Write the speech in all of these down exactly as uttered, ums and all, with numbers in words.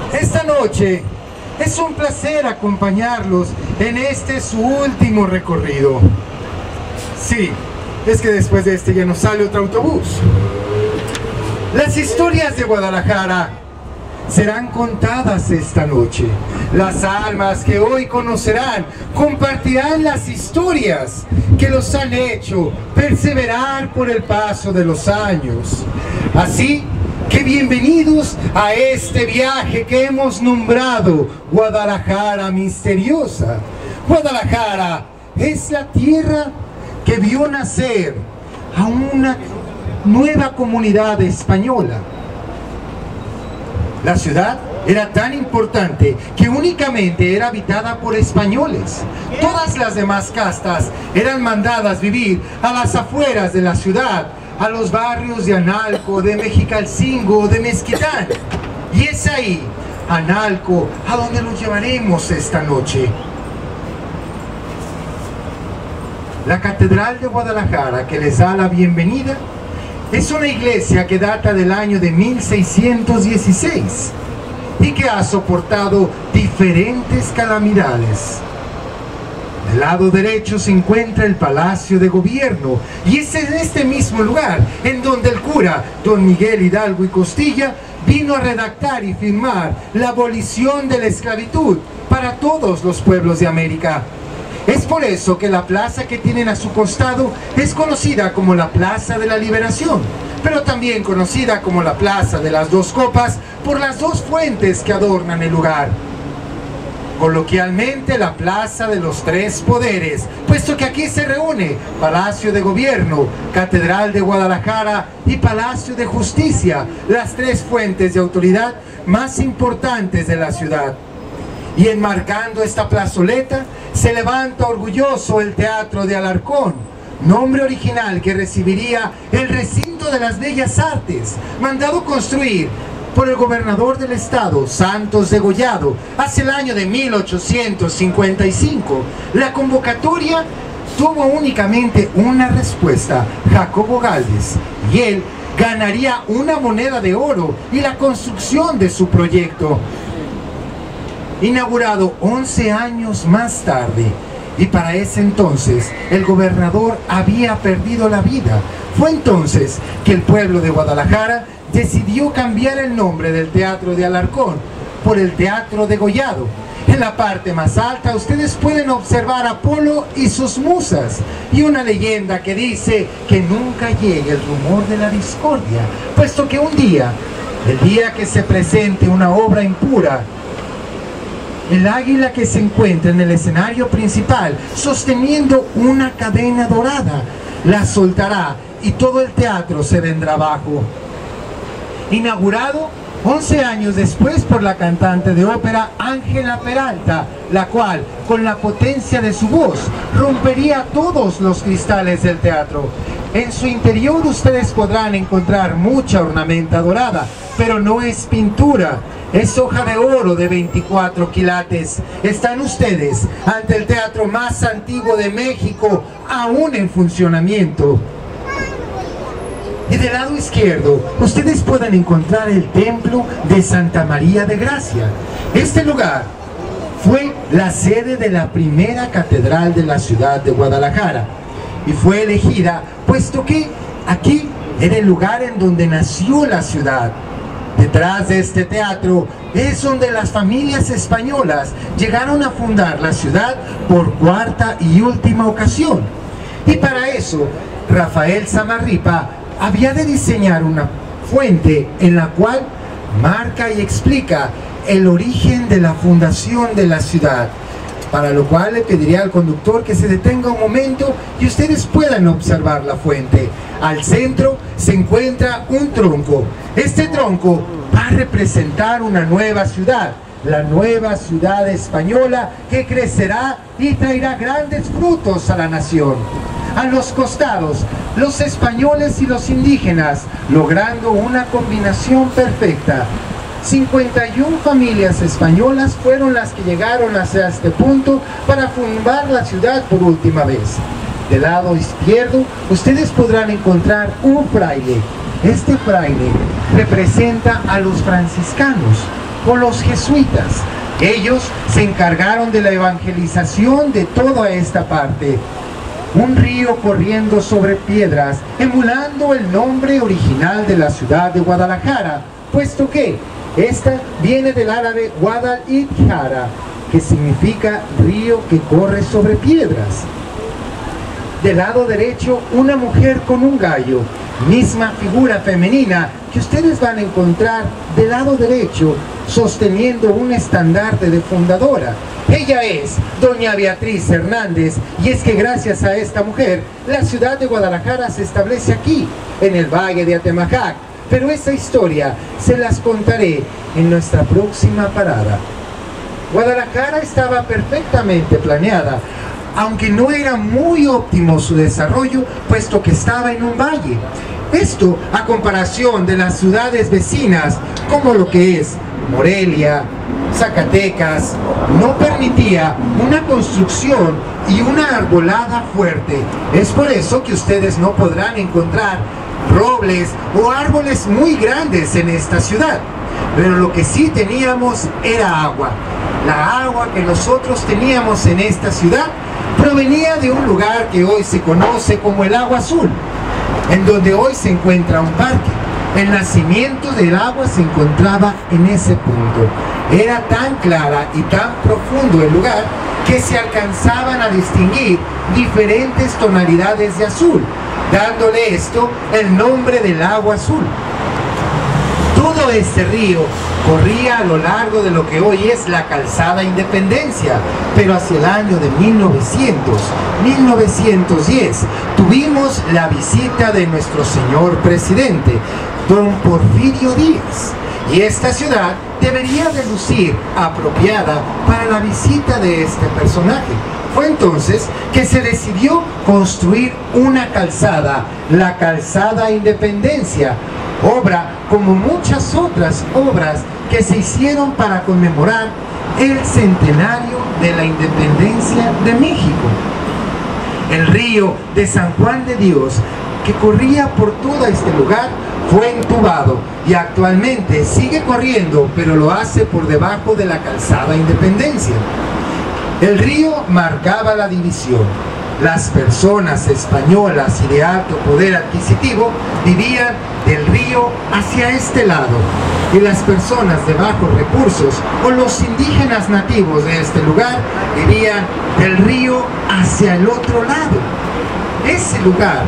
Esta noche es un placer acompañarlos en este su último recorrido. Sí, es que después de este ya no sale otro autobús. Las historias de Guadalajara serán contadas esta noche. Las almas que hoy conocerán compartirán las historias que los han hecho perseverar por el paso de los años. Así que bienvenidos a este viaje que hemos nombrado Guadalajara Misteriosa. Guadalajara es la tierra que vio nacer a una nueva comunidad española. La ciudad era tan importante que únicamente era habitada por españoles. Todas las demás castas eran mandadas vivir a las afueras de la ciudad, a los barrios de Analco, de Mexicalcingo, de Mezquitán. Y es ahí, Analco, a donde los llevaremos esta noche. La Catedral de Guadalajara, que les da la bienvenida, es una iglesia que data del año de mil seiscientos dieciséis y que ha soportado diferentes calamidades. Del lado derecho se encuentra el Palacio de Gobierno, y es en este mismo lugar en donde el cura don Miguel Hidalgo y Costilla vino a redactar y firmar la abolición de la esclavitud para todos los pueblos de América. Es por eso que la plaza que tienen a su costado es conocida como la Plaza de la Liberación, pero también conocida como la Plaza de las Dos Copas por las dos fuentes que adornan el lugar. Coloquialmente, la Plaza de los Tres Poderes, puesto que aquí se reúne Palacio de Gobierno, Catedral de Guadalajara y Palacio de Justicia, las tres fuentes de autoridad más importantes de la ciudad. Y enmarcando esta plazoleta, se levanta orgulloso el Teatro de Alarcón, nombre original que recibiría el Recinto de las Bellas Artes, mandado construir por el gobernador del estado, Santos Degollado, hacia el año de mil ochocientos cincuenta y cinco. La convocatoria tuvo únicamente una respuesta, Jacobo Gálvez, y él ganaría una moneda de oro y la construcción de su proyecto. Inaugurado once años más tarde, y para ese entonces el gobernador había perdido la vida. Fue entonces que el pueblo de Guadalajara decidió cambiar el nombre del Teatro de Alarcón por el Teatro Degollado. En la parte más alta ustedes pueden observar a Apolo y sus musas, y una leyenda que dice que nunca llegue el rumor de la discordia, puesto que un día, el día que se presente una obra impura, el águila que se encuentra en el escenario principal sosteniendo una cadena dorada la soltará y todo el teatro se vendrá abajo. Inaugurado once años después por la cantante de ópera Ángela Peralta, la cual con la potencia de su voz rompería todos los cristales del teatro. En su interior ustedes podrán encontrar mucha ornamenta dorada, pero no es pintura, es hoja de oro de veinticuatro quilates. Están ustedes ante el teatro más antiguo de México, aún en funcionamiento. Y del lado izquierdo, ustedes pueden encontrar el templo de Santa María de Gracia. Este lugar fue la sede de la primera catedral de la ciudad de Guadalajara y fue elegida puesto que aquí era el lugar en donde nació la ciudad. Detrás de este teatro es donde las familias españolas llegaron a fundar la ciudad por cuarta y última ocasión. Y para eso, Rafael Samarripa había de diseñar una fuente en la cual marca y explica el origen de la fundación de la ciudad, para lo cual le pediría al conductor que se detenga un momento y ustedes puedan observar la fuente. Al centro se encuentra un tronco. Este tronco va a representar una nueva ciudad, la nueva ciudad española que crecerá y traerá grandes frutos a la nación. A los costados, los españoles y los indígenas, logrando una combinación perfecta. cincuenta y una familias españolas fueron las que llegaron hacia este punto para fundar la ciudad por última vez. Del lado izquierdo, ustedes podrán encontrar un fraile. Este fraile representa a los franciscanos, con los jesuitas. Ellos se encargaron de la evangelización de toda esta parte. Un río corriendo sobre piedras, emulando el nombre original de la ciudad de Guadalajara, puesto que esta viene del árabe Guadalajara, que significa río que corre sobre piedras. Del lado derecho, una mujer con un gallo, misma figura femenina que ustedes van a encontrar del lado derecho, sosteniendo un estandarte de fundadora. Ella es doña Beatriz Hernández, y es que gracias a esta mujer, la ciudad de Guadalajara se establece aquí, en el Valle de Atemajac. Pero esa historia se las contaré en nuestra próxima parada. Guadalajara estaba perfectamente planeada, aunque no era muy óptimo su desarrollo, puesto que estaba en un valle. Esto a comparación de las ciudades vecinas, como lo que es Morelia, Zacatecas, no permitía una construcción y una arbolada fuerte. Es por eso que ustedes no podrán encontrar robles o árboles muy grandes en esta ciudad. Pero lo que sí teníamos era agua. La agua que nosotros teníamos en esta ciudad provenía de un lugar que hoy se conoce como el Agua Azul, en donde hoy se encuentra un parque. El nacimiento del agua se encontraba en ese punto. Era tan clara y tan profundo el lugar que se alcanzaban a distinguir diferentes tonalidades de azul, dándole esto el nombre del Agua Azul. Todo este río corría a lo largo de lo que hoy es la Calzada Independencia, pero hacia el año de mil novecientos, mil novecientos diez tuvimos la visita de nuestro señor presidente, don Porfirio Díaz, y esta ciudad debería de lucir apropiada para la visita de este personaje. Fue entonces que se decidió construir una calzada, la Calzada Independencia, obra como muchas otras obras que se hicieron para conmemorar el centenario de la independencia de México. El río de San Juan de Dios, que corría por todo este lugar, fue entubado y actualmente sigue corriendo, pero lo hace por debajo de la Calzada Independencia. El río marcaba la división. Las personas españolas y de alto poder adquisitivo vivían del río hacia este lado, y las personas de bajos recursos o los indígenas nativos de este lugar vivían del río hacia el otro lado. Ese lugar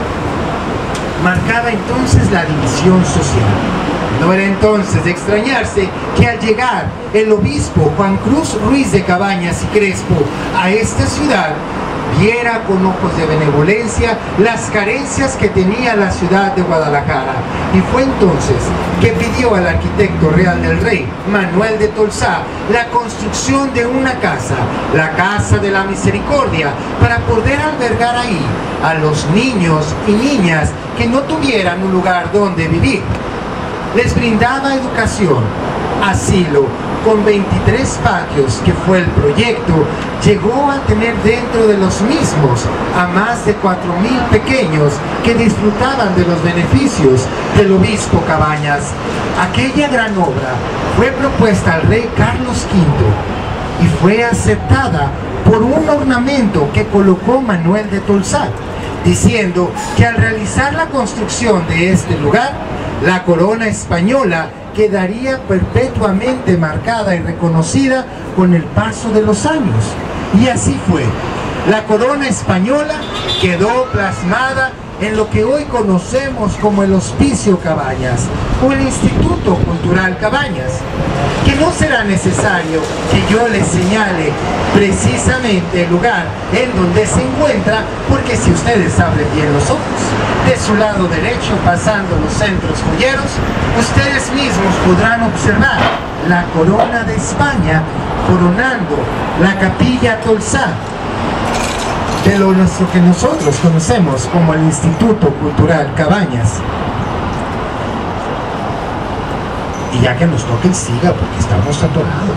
marcaba entonces la división social. No era entonces de extrañarse que al llegar el obispo Juan Cruz Ruiz de Cabañas y Crespo a esta ciudad, viera con ojos de benevolencia las carencias que tenía la ciudad de Guadalajara, y fue entonces que pidió al arquitecto real del rey, Manuel de Tolsá, la construcción de una casa, la Casa de la Misericordia, para poder albergar ahí a los niños y niñas que no tuvieran un lugar donde vivir. Les brindaba educación, asilo, con veintitrés patios, que fue el proyecto. Llegó a tener dentro de los mismos a más de cuatro mil pequeños que disfrutaban de los beneficios del obispo Cabañas. Aquella gran obra fue propuesta al rey Carlos quinto y fue aceptada por un ornamento que colocó Manuel de Tolsá, diciendo que al realizar la construcción de este lugar, la corona española quedaría perpetuamente marcada y reconocida con el paso de los años. Y así fue. La corona española quedó plasmada en lo que hoy conocemos como el Hospicio Cabañas o el Instituto Cultural Cabañas, que no será necesario que yo les señale precisamente el lugar en donde se encuentra, porque si ustedes abren bien los ojos, de su lado derecho, pasando los centros joyeros, ustedes mismos podrán observar la corona de España coronando la Capilla Tolsá, de lo nuestro que nosotros conocemos como el Instituto Cultural Cabañas. Y ya que nos toque el siga, porque estamos atorados.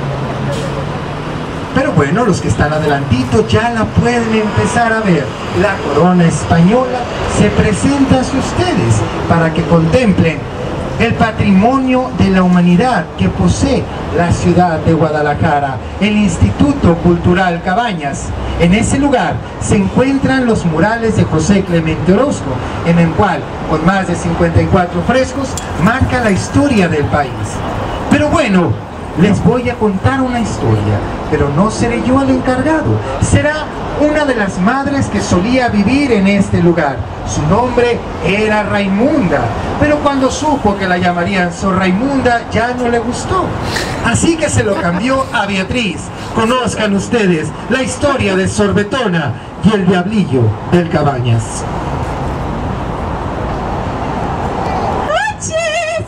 Pero bueno, los que están adelantito ya la pueden empezar a ver. La corona española se presenta hacia ustedes para que contemplen el patrimonio de la humanidad que posee la ciudad de Guadalajara, el Instituto Cultural Cabañas. En ese lugar se encuentran los murales de José Clemente Orozco, en el cual, con más de cincuenta y cuatro frescos, marca la historia del país. Pero bueno, les voy a contar una historia, pero no seré yo el encargado, será una de las madres que solía vivir en este lugar. Su nombre era Raimunda, pero cuando supo que la llamarían Sor Raimunda ya no le gustó. Así que se lo cambió a Beatriz. Conozcan ustedes la historia de Sorbetona y el diablillo del Cabañas. ¡Noches!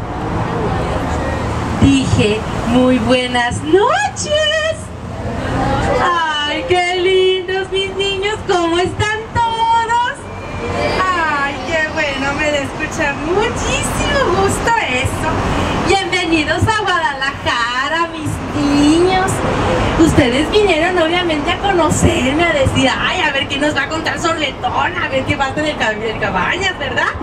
Dije, muy buenas noches. ¡Ay, qué lindos mis niños! ¿Cómo están todos? ¡Ay, qué bueno! Me da escuchar muchísimo gusto eso. Bienvenidos a Guadalajara, mis niños. Ustedes vinieron obviamente a conocerme, a decir, ay, a ver qué nos va a contar Sorbetona, a ver qué pasa en el, cab el Cabañas, ¿verdad?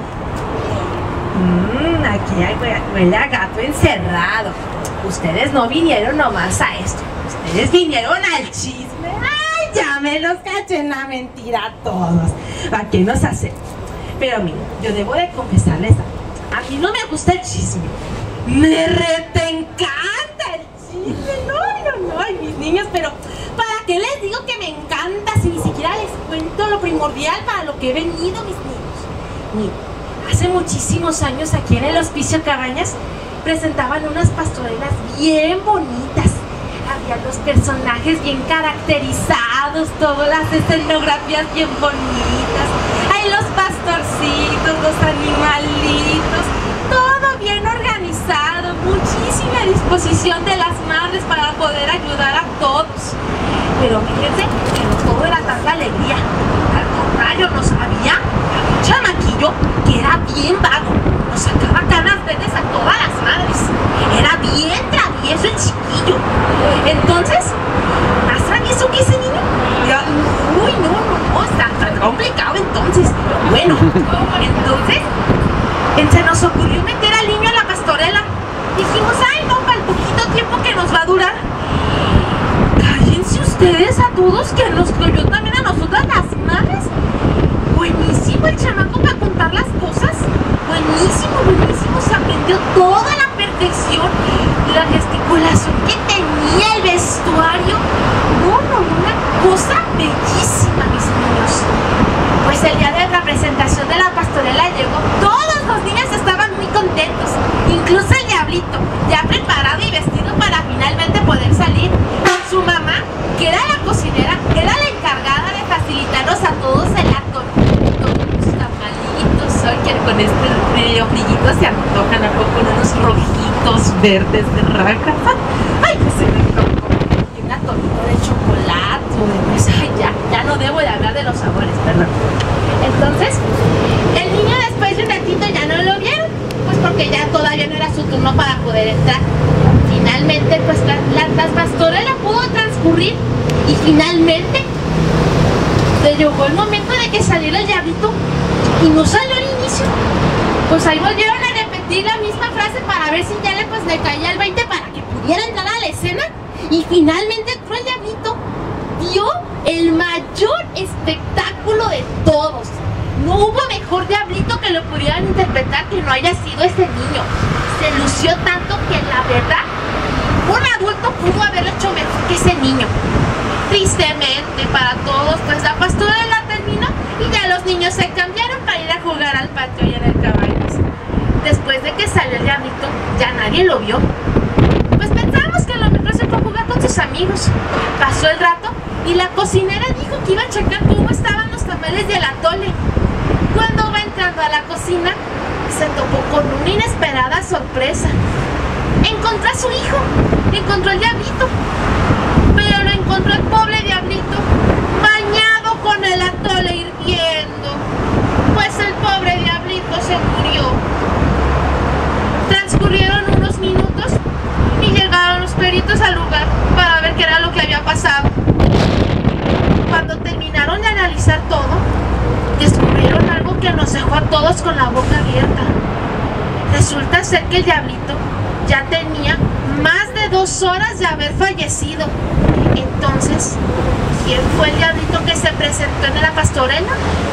Mmm, aquí hay, huele a gato encerrado. Ustedes no vinieron nomás a esto. Ustedes vinieron al chisme. ¡Ay, ya me los caché en la mentira a todos! ¿A qué nos hacen? Pero miren, yo debo de confesarles algo. A mí no me gusta el chisme. ¡Me rete encanta el chisme! No, no, no, ay, mis niños, pero ¿para qué les digo que me encanta si ni siquiera les cuento lo primordial para lo que he venido, mis niños? Miren, hace muchísimos años aquí en el Hospicio Cabañas presentaban unas pastorelas bien bonitas. Había los personajes bien caracterizados, todas las escenografías bien bonitas. Hay los pastorcitos, los animalitos, todo bien organizado, muchísima disposición de las madres para poder ayudar a todos. Pero fíjense que no todo era tanta alegría. Al contrario, nos había un chamaquillo que era bien vago. Nos sacaba canas verdes a todas las madres. Era bien travieso el chiquillo. Entonces, ¿más travieso que ese niño? Ya, uy, no, no, no, está tan complicado entonces. Bueno, entonces, se nos ocurrió meter al niño a la pastorela. Dijimos, ay, no, para el poquito tiempo que nos va a durar. Cállense ustedes a todos, que nos cogió también a nosotras las madres. Buenísimo el chamaco para contar las cosas. Buenísimo, buenísimo. Se aprendió toda la perfección. La gesticulación que tenía, el vestuario. No, no, una cosa bellísima, mis niños. Pues el día de la presentación de la pastorela llegó. Todos los niños estaban muy contentos. Incluso el diablito, ya preparado y vestido para finalmente poder salir con su mamá, que era la cocinera, que era la encargada de facilitarnos a todos el acto. Unos tamalitos, hoy que con este frío brillito se antojan a poco unos rojitos verdes de raca. Ay, pues se me tocó. Y una tortita de chocolate, pues, ay, ya, ya no debo de hablar de los sabores, perdón. Entonces, el niño después de un ratito ya no lo vieron, pues porque ya todavía no era su turno para poder entrar. Finalmente, pues la, la, la pastorela pudo transcurrir y finalmente le llegó el momento de que saliera el diablito y no salió al inicio. Pues ahí volvieron a repetir la misma frase para ver si ya le, pues, le caía el veinte para que pudiera entrar a la escena. Y finalmente entró el diablito. Dio el mayor espectáculo de todos. No hubo mejor diablito que lo pudieran interpretar que no haya sido ese niño. Se lució tanto que la verdad un adulto pudo haberlo hecho mejor que ese niño. Tristemente para todos, pues la pastorela terminó y ya los niños se cambiaron para ir a jugar al patio y en el Cabañas. Después de que salió el diablito, ya nadie lo vio. Pues pensamos que a lo mejor se fue a jugar con sus amigos. Pasó el rato y la cocinera dijo que iba a checar cómo estaban los tamales del atole. Cuando va entrando a la cocina, se topó con una inesperada sorpresa. Encontró a su hijo, encontró al diablito, pero lo encontró el pobre diablito, bañado con el atole hirviendo, pues el pobre diablito se murió. Transcurrieron unos minutos y llegaron los peritos al lugar para ver qué era lo que había pasado. Cuando terminaron de analizar todo, descubrieron algo que nos dejó a todos con la boca abierta. Resulta ser que el diablito ya tenía más de dos horas de haber fallecido. Entonces, ¿quién fue el diablito que se presentó en la pastorela?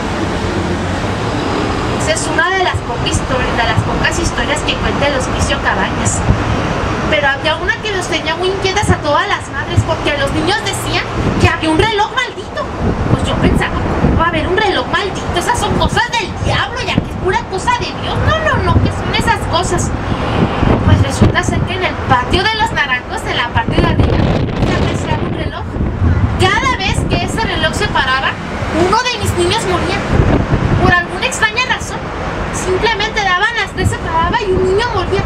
Esa es una de las, pocas historias, de las pocas historias que cuenta el Hospicio Cabañas. Pero había una que los tenía muy inquietas a todas las madres, porque los niños decían que había un reloj maldito. Pues yo pensaba, ¿cómo va a haber un reloj maldito? Esas son cosas del diablo, ya que es pura cosa de Dios. No, no, no, ¿qué son esas cosas? Pues resulta ser que en el patio de los naranjos, en la parte de arriba, se apreciaba un reloj. Cada vez que ese reloj se paraba, uno de mis niños moría. Por alguna extraña razón, simplemente daban las tres, se paraba y un niño moría.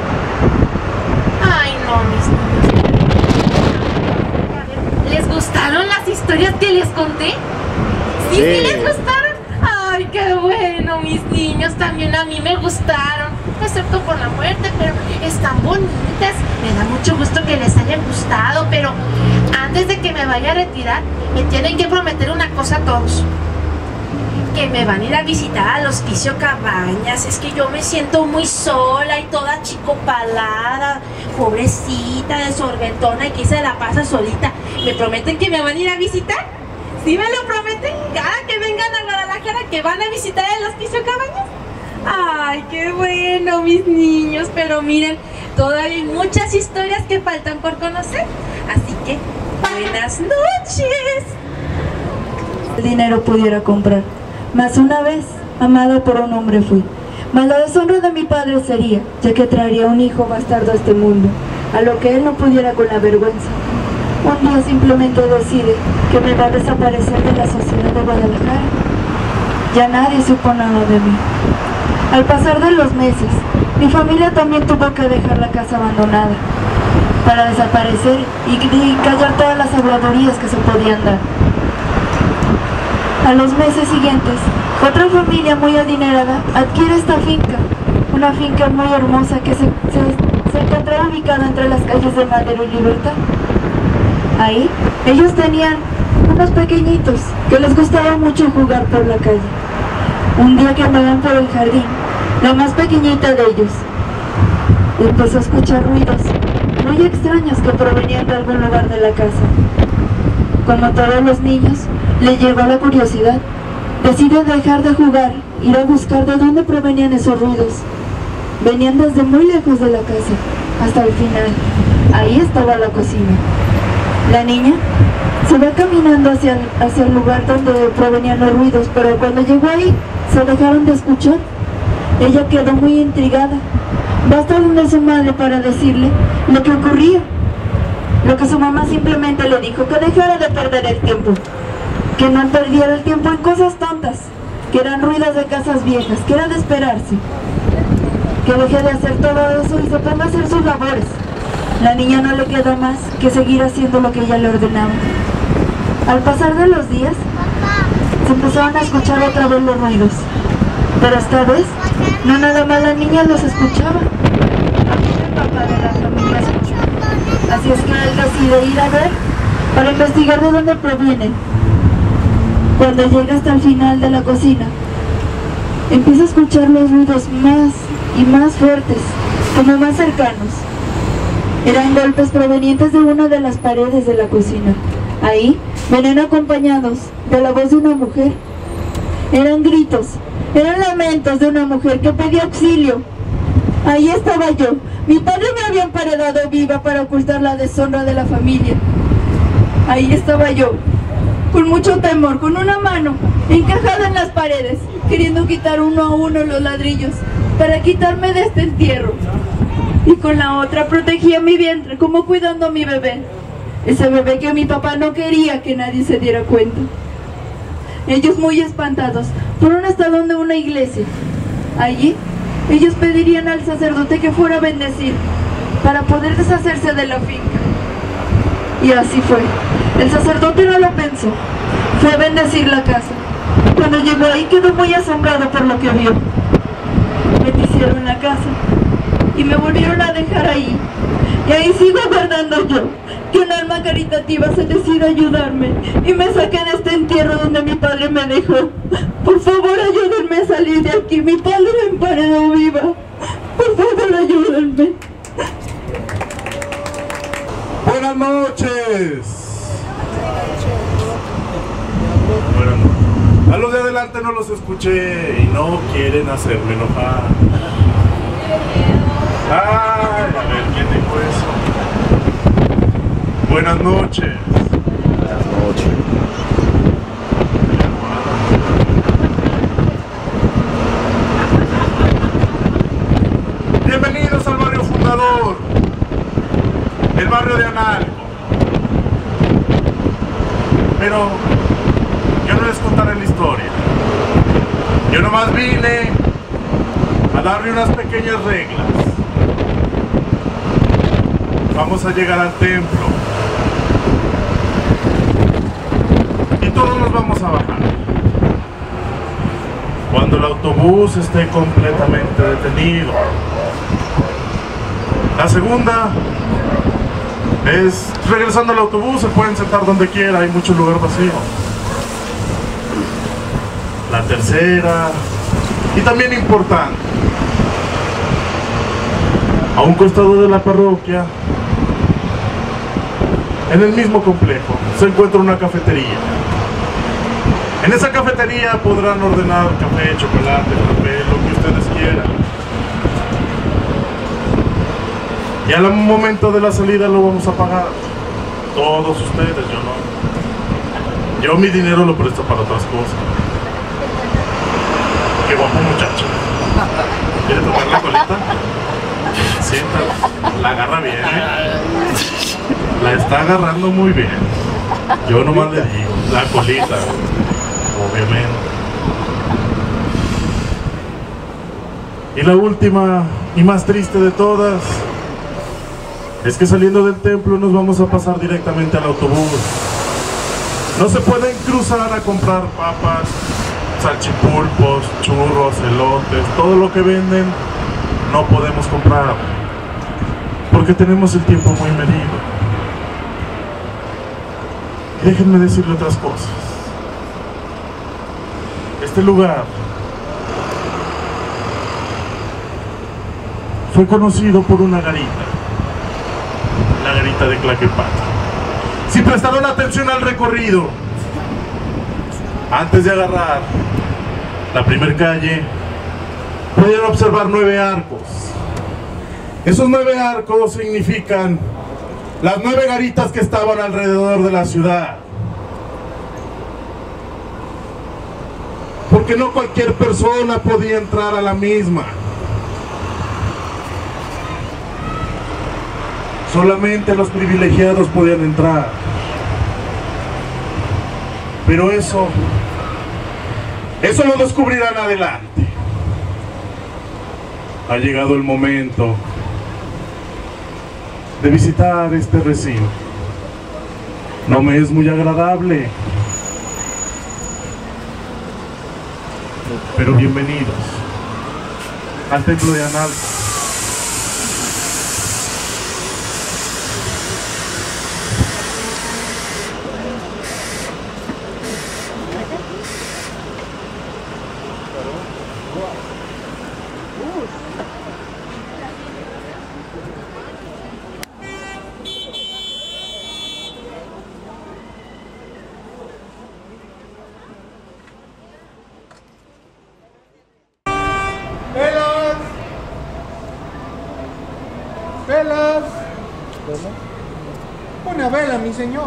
Ay, no, mis niños. ¿Les gustaron las historias que les conté? ¿Sí, sí, sí les gustaron? Ay, qué bueno, mis niños. También a mí me gustaron, excepto por la muerte, pero están bonitas. Me da mucho gusto que les hayan gustado, pero antes de que me vaya a retirar, me tienen que prometer una cosa a todos. Que me van a ir a visitar al Hospicio Cabañas. Es que yo me siento muy sola y toda chicopalada, pobrecita, desorbentona, y que se la pasa solita. ¿Me prometen que me van a ir a visitar? ¿Sí me lo prometen? Cada que vengan a Guadalajara, que van a visitar el Hospicio Cabañas. Ay, qué bueno, mis niños. Pero miren, todavía hay muchas historias que faltan por conocer. Así que, buenas noches. El dinero pudiera comprar, mas una vez, amada por un hombre fui. Mas la deshonra de mi padre sería, ya que traería un hijo bastardo a este mundo, a lo que él no pudiera con la vergüenza. Un día simplemente decide que me va a desaparecer de la sociedad de Guadalajara. Ya nadie supo nada de mí. Al pasar de los meses, mi familia también tuvo que dejar la casa abandonada para desaparecer y, y callar todas las habladurías que se podían dar. A los meses siguientes, otra familia muy adinerada adquiere esta finca, una finca muy hermosa que se, se, se encontraba ubicada entre las calles de Madero y Libertad. Ahí, ellos tenían unos pequeñitos que les gustaba mucho jugar por la calle. Un día que andaban por el jardín, la más pequeñita de ellos empezó a escuchar ruidos muy extraños que provenían de algún lugar de la casa. Como a todos los niños, le llegó la curiosidad. Decide dejar de jugar, ir a buscar de dónde provenían esos ruidos. Venían desde muy lejos de la casa, hasta el final. Ahí estaba la cocina. La niña se va caminando hacia el, hacia el lugar donde provenían los ruidos, pero cuando llegó ahí, se dejaron de escuchar. Ella quedó muy intrigada. Va hasta donde su madre para decirle lo que ocurría. Lo que su mamá simplemente le dijo, que dejara de perder el tiempo, que no perdiera el tiempo en cosas tontas, que eran ruidos de casas viejas, que era de esperarse, que deje de hacer todo eso y se ponga a hacer sus labores. La niña no le quedó más que seguir haciendo lo que ella le ordenaba. Al pasar de los días, se empezaron a escuchar otra vez los ruidos, pero esta vez, no nada más la niña los escuchaba, también el papá de la familia escuchó. Así es que él decide ir a ver para investigar de dónde provienen. Cuando llega hasta el final de la cocina, empieza a escuchar los ruidos más y más fuertes, como más cercanos. Eran golpes provenientes de una de las paredes de la cocina. Ahí venían acompañados de la voz de una mujer. Eran gritos, eran lamentos de una mujer que pedía auxilio. Ahí estaba yo. Mi padre me había emparedado viva para ocultar la deshonra de la familia. Ahí estaba yo, con mucho temor, con una mano encajada en las paredes, queriendo quitar uno a uno los ladrillos para quitarme de este entierro. Y con la otra protegía mi vientre, como cuidando a mi bebé. Ese bebé que mi papá no quería que nadie se diera cuenta. Ellos, muy espantados, fueron hasta donde una iglesia. Allí ellos pedirían al sacerdote que fuera a bendecir para poder deshacerse de la finca. Y así fue. El sacerdote no lo pensó. Fue a bendecir la casa. Cuando llegó ahí quedó muy asombrado por lo que vio. Bendicieron la casa y me volvieron a dejar ahí. Y ahí sigo aguardando yo que un alma caritativa se decida a ayudarme y me saque de este entierro donde mi padre me dejó. Por favor, ayúdenme a salir de aquí. Mi padre me emparedó viva. Por favor, ayúdenme. Buenas noches. Buenas noches. A los de adelante no los escuché y no quieren hacerme enojar. Ay, a ver, ¿quién dijo eso? Buenas noches. Buenas noches. Bienvenidos al barrio fundador, el barrio de Analco. Pero yo no les contaré la historia. Yo nomás vine a darle unas pequeñas reglas. Vamos a llegar al templo y todos nos vamos a bajar. Cuando el autobús esté completamente detenido. La segunda es, regresando al autobús se pueden sentar donde quiera, hay mucho lugar vacío. La tercera, y también importante, a un costado de la parroquia, en el mismo complejo, se encuentra una cafetería. En esa cafetería podrán ordenar café, chocolate, café, lo que ustedes quieran. Y al momento de la salida lo vamos a pagar. Todos ustedes, yo no. Yo mi dinero lo presto para otras cosas. Qué guapo muchacho. ¿Quiere tomar la colita? Siéntala. La agarra bien, ¿eh? La está agarrando muy bien. Yo nomás le digo, la colita, obviamente. Y la última y más triste de todas es que saliendo del templo nos vamos a pasar directamente al autobús. No se pueden cruzar a comprar papas, salchipulpos, churros, elotes, todo lo que venden no podemos comprar porque tenemos el tiempo muy medido. Y déjenme decirle otras cosas. Este lugar fue conocido por una garita, la garita de Tlaquepaque. Si prestaron atención al recorrido, antes de agarrar la primera calle, pudieron observar nueve arcos. Esos nueve arcos significan las nueve garitas que estaban alrededor de la ciudad. Porque no cualquier persona podía entrar a la misma. Solamente los privilegiados podían entrar. Pero eso, eso lo descubrirán adelante. Ha llegado el momento de visitar este recinto. No me es muy agradable, pero bienvenidos al templo de Analco. ¡Velas! ¡Velas! Una vela, mi señor.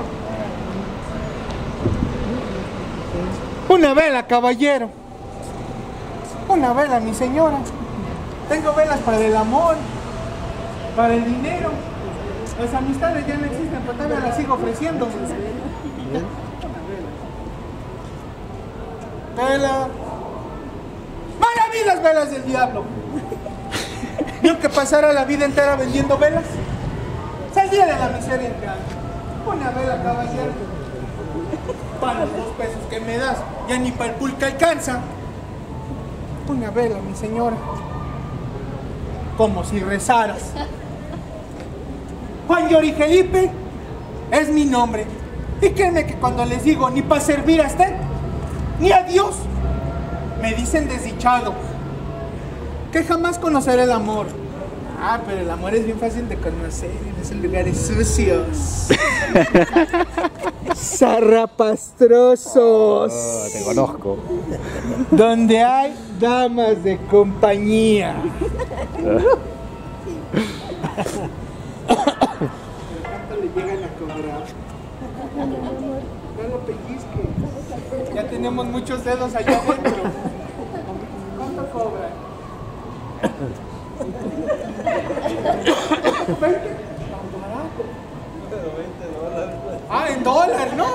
Una vela, caballero. Una vela, mi señora. Tengo velas para el amor, para el dinero. Las amistades ya no existen, pero todavía las sigo ofreciendo. Vela. ¡Maravillas, velas del diablo! ¿Vio que pasara la vida entera vendiendo velas? Saldría de la miseria en que anda. Una vela, caballero. Para los dos pesos que me das, ya ni para el pulque alcanza. Una vela, mi señora. Como si rezaras. Juan Yori Felipe es mi nombre. Y créeme que cuando les digo ni para servir a usted, ni a Dios, me dicen desdichado, que jamás conoceré el amor, Ah, pero el amor es bien fácil de conocer en esos lugares sucios. Zarrapastrosos. Oh, te conozco. Donde hay damas de compañía. ¿Cuánto le llegan a cobrar? No lo pellizque. Ya tenemos muchos dedos allá adentro. ¿Cuánto cobran? ¿veinte? Ah, en dólar, no.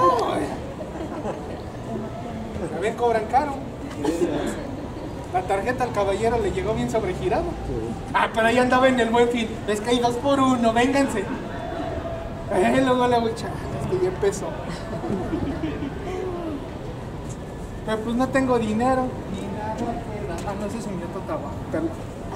A ver, cobran caro. La tarjeta al caballero le llegó bien sobregirada. Ah, pero ahí andaba en el Buen Fin. Es que hay dos por uno, vénganse. Eh, luego la voy a echar. Es que ya empezó. Pero pues no tengo dinero. Ni nada. Ah, no, ese es mi otro trabajo. Perdón.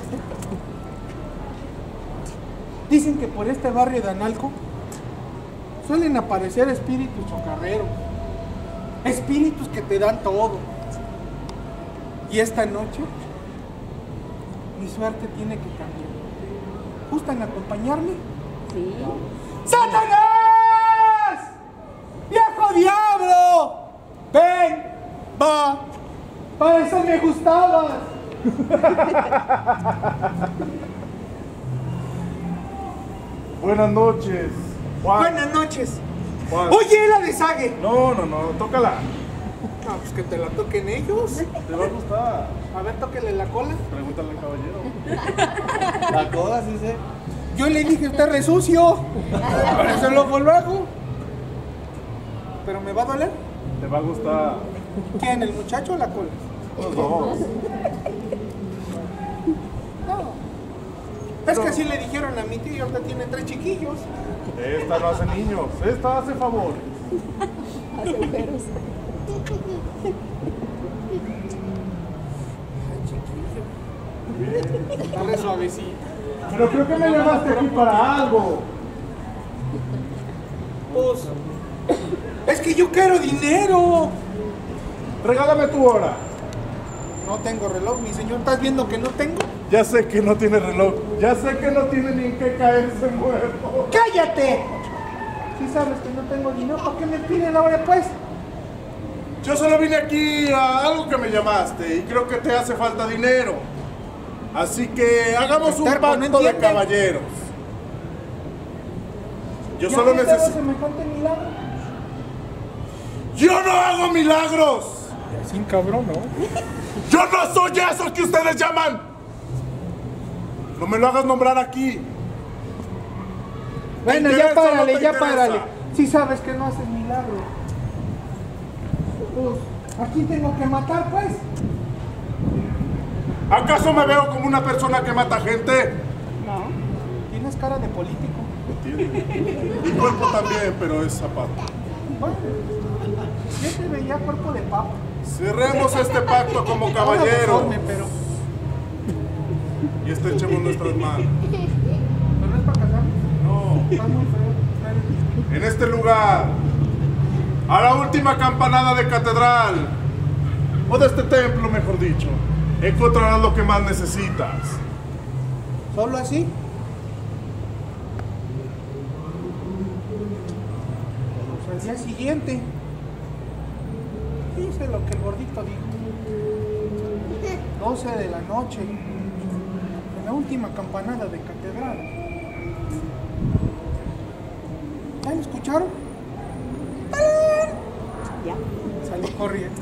Dicen que por este barrio de Analco suelen aparecer espíritus chocarreros. Espíritus que te dan todo. Y esta noche mi suerte tiene que cambiar. ¿Gustan acompañarme? Sí. ¡Satanás! ¡Viejo diablo! ¡Ven! ¡Va! ¡Para eso me gustabas! Buenas noches, Juan. Buenas noches. Juan. Oye, la de Sague. No, no, no, tócala. Ah, pues que te la toquen ellos. Te va a gustar. A ver, tóquele la cola. Pregúntale al caballero. La coda, sí sé. Yo le dije, usted re sucio. Por eso lo volvago. ¿Pero me va a doler? Te va a gustar. ¿Quién, el muchacho o la cola? Los dos. No. Es que así le dijeron a mi tío y ahorita tiene tres chiquillos. Esta no hace niños, esta hace favor. Hace agujeros. Está re suavecito. Pero creo que me llamaste aquí para algo. Pues, es que yo quiero dinero. Regálame tu hora. No tengo reloj, mi señor. ¿Estás viendo que no tengo? Ya sé que no tiene reloj. Ya sé que no tiene ni en qué caerse muerto. ¡Cállate! Si sabes que no tengo dinero, ¿para qué me piden ahora pues? Yo solo vine aquí a algo que me llamaste y creo que te hace falta dinero. Así que hagamos un Terco, no pacto de entiende. caballeros. Yo ¿Ya solo te hago necesito... semejante milagro? ¡Yo no hago milagros! Sin cabrón, ¿no? ¡Yo no soy eso que ustedes llaman! No me lo hagas nombrar aquí. Bueno, ¿Te ya interesa o no párale, te ya interesa? párale. Si sabes que no haces milagro. Pues, aquí tengo que matar, pues. ¿Acaso me veo como una persona que mata gente? No. Tienes cara de político. Mi cuerpo también, pero es zapato. Bueno, yo te veía cuerpo de papa. Cerremos este pacto como Ahora caballeros deforme, pero... y estrechemos nuestras manos. ¿No es para casarnos? No. Está muy feo. En este lugar, a la última campanada de catedral, o de este templo, mejor dicho, encontrarás lo que más necesitas. ¿Solo así? Pues al día siguiente hice lo que el gordito dijo. doce de la noche, en la última campanada de catedral. ¿Ya lo escucharon? Ya. Salí corriendo.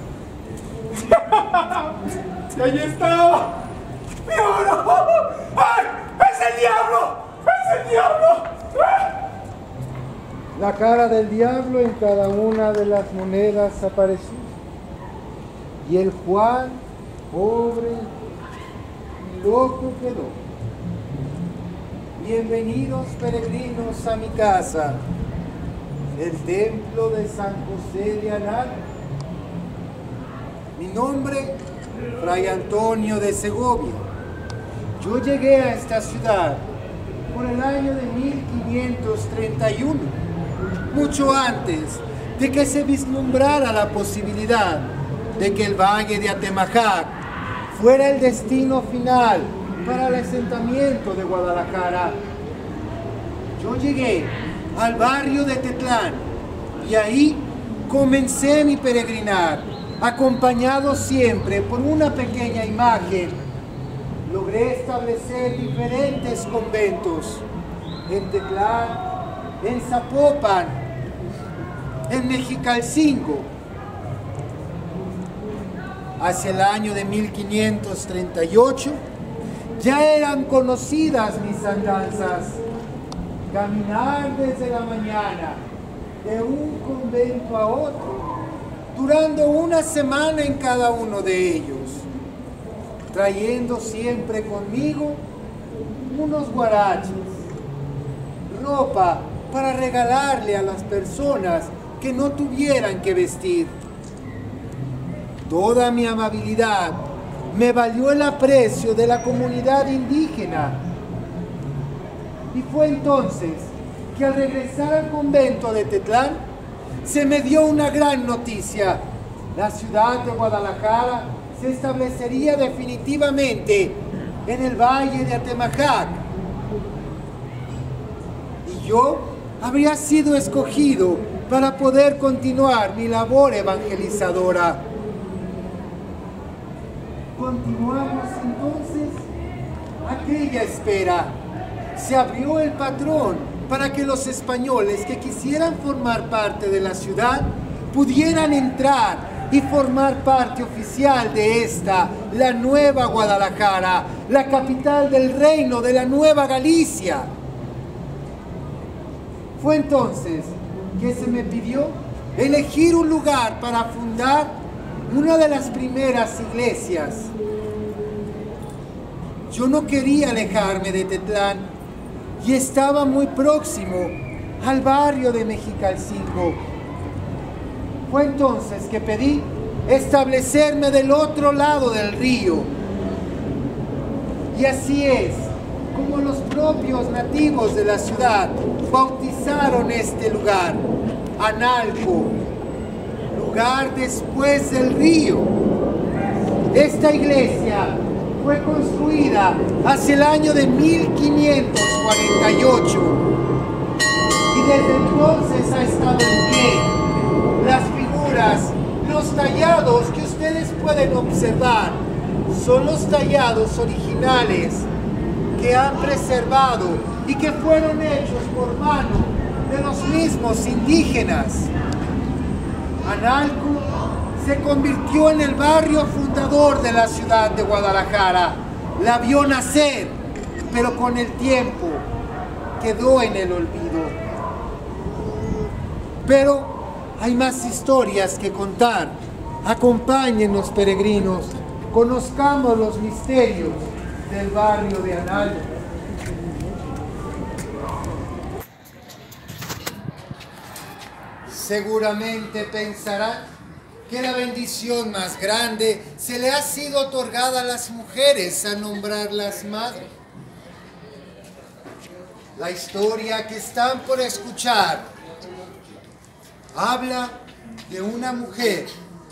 ¡Y ahí estaba! ¡Mi oro! ¡Ay! ¡Es el diablo! ¡Es el diablo! ¡Ah! La cara del diablo en cada una de las monedas apareció. Y el Juan, pobre y loco quedó. Bienvenidos peregrinos a mi casa, el templo de San José de Analco. Mi nombre, Fray Antonio de Segovia. Yo llegué a esta ciudad por el año de mil quinientos treinta y uno, mucho antes de que se vislumbrara la posibilidad de que el valle de Atemajac fuera el destino final para el asentamiento de Guadalajara. Yo llegué al barrio de Tetlán y ahí comencé mi peregrinar, acompañado siempre por una pequeña imagen. Logré establecer diferentes conventos en Tetlán, en Zapopan, en Mexicalcingo. Hacia el año de mil quinientos treinta y ocho ya eran conocidas mis andanzas. Caminar desde la mañana de un convento a otro, durando una semana en cada uno de ellos, trayendo siempre conmigo unos guaraches, ropa para regalarle a las personas que no tuvieran que vestir. Toda mi amabilidad me valió el aprecio de la comunidad indígena. Y fue entonces que al regresar al convento de Tetlán, se me dio una gran noticia. La ciudad de Guadalajara se establecería definitivamente en el valle de Atemajac. Y yo habría sido escogido para poder continuar mi labor evangelizadora. Continuamos entonces aquella espera. Se abrió el patrón para que los españoles que quisieran formar parte de la ciudad pudieran entrar y formar parte oficial de esta, la Nueva Guadalajara, la capital del reino de la Nueva Galicia. Fue entonces que se me pidió elegir un lugar para fundar una de las primeras iglesias. Yo no quería alejarme de Tetlán y estaba muy próximo al barrio de Mexicalcingo. Fue entonces que pedí establecerme del otro lado del río. Y así es como los propios nativos de la ciudad bautizaron este lugar, Analco, lugar después del río. Esta iglesia fue construida hacia el año de mil quinientos cuarenta y ocho y desde entonces ha estado en pie. Las figuras, los tallados que ustedes pueden observar son los tallados originales que han preservado y que fueron hechos por mano de los mismos indígenas. Analco se convirtió en el barrio fundador de la ciudad de Guadalajara. La vio nacer, pero con el tiempo quedó en el olvido. Pero hay más historias que contar. Acompáñennos, peregrinos, conozcamos los misterios del barrio de Analco. Seguramente pensarán que la bendición más grande se le ha sido otorgada a las mujeres a nombrarlas madre. La historia que están por escuchar habla de una mujer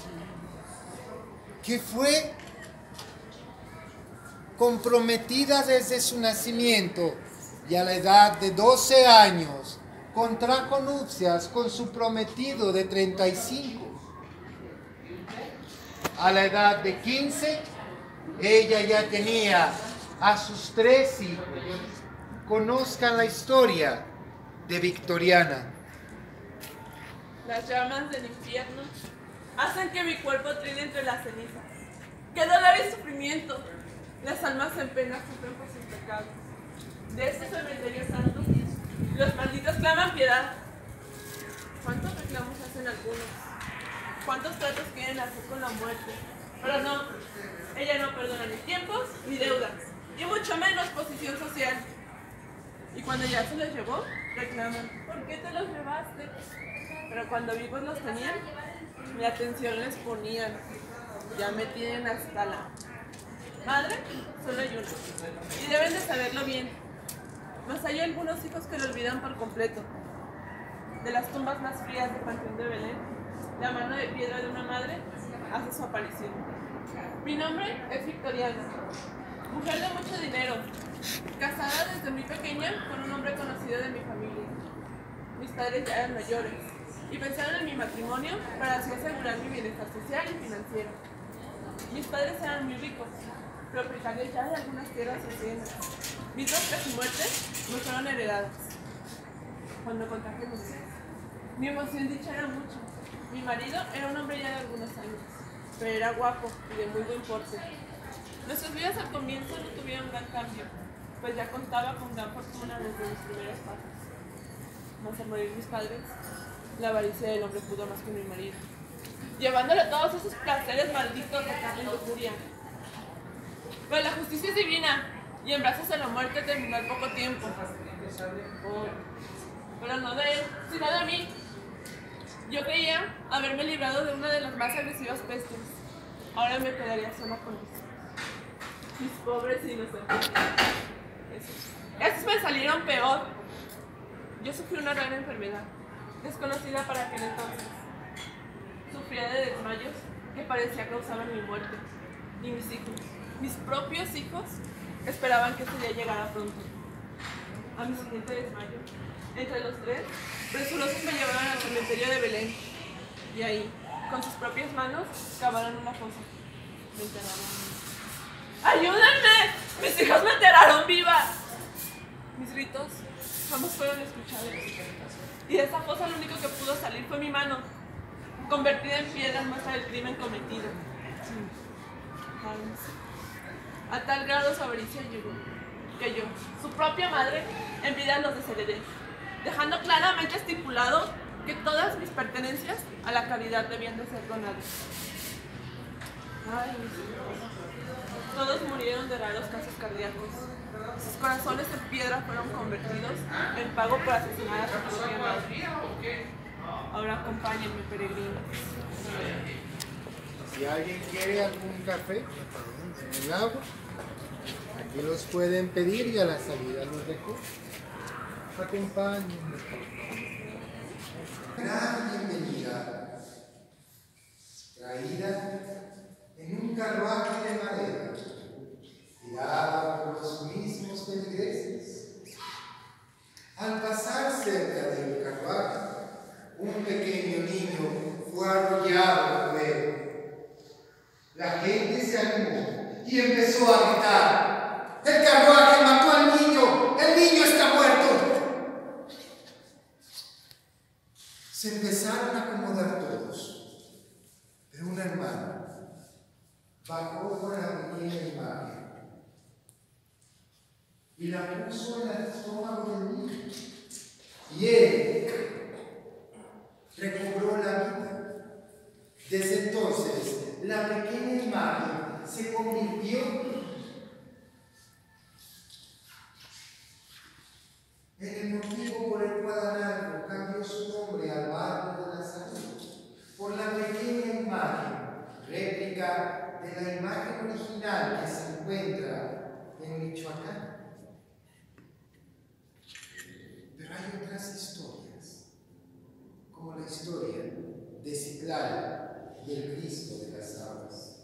que fue comprometida desde su nacimiento y a la edad de doce años contrajo nupcias con su prometido de treinta y cinco. A la edad de quince, ella ya tenía a sus tres hijos. Conozcan la historia de Victoriana. Las llamas del infierno hacen que mi cuerpo trine entre las cenizas. ¡Qué dolor y sufrimiento! Las almas en pena sufren por sus pecados. De este cementerio santo, los malditos claman piedad. ¿Cuántos reclamos hacen algunos? ¿Cuántos tratos quieren hacer con la muerte? Pero no, ella no perdona ni tiempos ni deudas, y mucho menos posición social. Y cuando ya se los llevó, reclaman, ¿por qué te los llevaste? Pero cuando vivos los tenían, mi atención les ponían. Ya me tienen hasta la madre, solo hay uno, y deben de saberlo bien. Mas hay algunos hijos que lo olvidan por completo. De las tumbas más frías de Panteón de Belén, la mano de piedra de una madre hace su aparición. Mi nombre es Victoriana. Mujer de mucho dinero, casada desde muy pequeña con un hombre conocido de mi familia. Mis padres ya eran mayores y pensaron en mi matrimonio para así asegurar mi bienestar social y financiero. Mis padres eran muy ricos, propietarios ya de algunas tierras y haciendas. Mis drogas y muertes me fueron heredadas. Cuando contraje mi vejez, mi emoción dicha era mucho. Mi marido era un hombre ya de algunos años, pero era guapo y de muy buen porte. Nuestras vidas al comienzo no tuvieron gran cambio, pues ya contaba con gran fortuna desde mis primeros pasos. Mas al morir mis padres, la avaricia del hombre pudo más que mi marido, llevándole todos esos placeres malditos de carne y lujuria. Pero la justicia es divina, y en brazos de la muerte terminó al poco tiempo. Oh, pero no de él, sino de mí. Yo creía haberme librado de una de las más agresivas pestes. Ahora me quedaría sola con eso. Mis pobres inocentes. Esos, esos me salieron peor. Yo sufrí una rara enfermedad, desconocida para aquel entonces. Sufría de desmayos que parecía causaban mi muerte. Y mis hijos, mis propios hijos, esperaban que ese día llegara pronto. A mi siguiente desmayo, entre los tres, presurosos me llevaron al cementerio de Belén. Y ahí, con sus propias manos, cavaron una fosa. Me enterraron. ¡Ayúdenme! ¡Mis hijos me enterraron viva! Mis gritos jamás fueron escuchados. Y de esa fosa lo único que pudo salir fue mi mano, convertida en piedra en masa del crimen cometido. A tal grado su avaricia llegó, que yo, su propia madre, en vida los desheredé, dejando claramente estipulado que todas mis pertenencias a la caridad debían de ser donadas. Ay, mis hijos. Todos murieron de raros casos cardíacos. Sus corazones de piedra fueron convertidos en pago por asesinar a su propia madre. Ahora acompáñenme, peregrinos. Si alguien quiere algún café en el agua, aquí los pueden pedir y a la salida los dejo. Acompáñenme. Gran bienvenida, traída en un carruaje de madera, tirada por los mismos feligreses. Al pasar cerca del carruaje, un pequeño niño fue arrollado por él. La gente se animó y empezó a gritar: ¡el carruaje mató al niño! ¡El niño está muerto! Se empezaron a acomodar todos, pero una hermana bajó con la pequeña imagen y la puso en el estómago del niño. Y él recobró la vida. Desde entonces, la pequeña imagen se convirtió en el motivo por el cual Analco cambió su nombre al barrio de la Salud, por la pequeña imagen, réplica de la imagen original que se encuentra en Michoacán. Pero hay otras historias, como la historia de Citlali y el Cristo de las Aguas.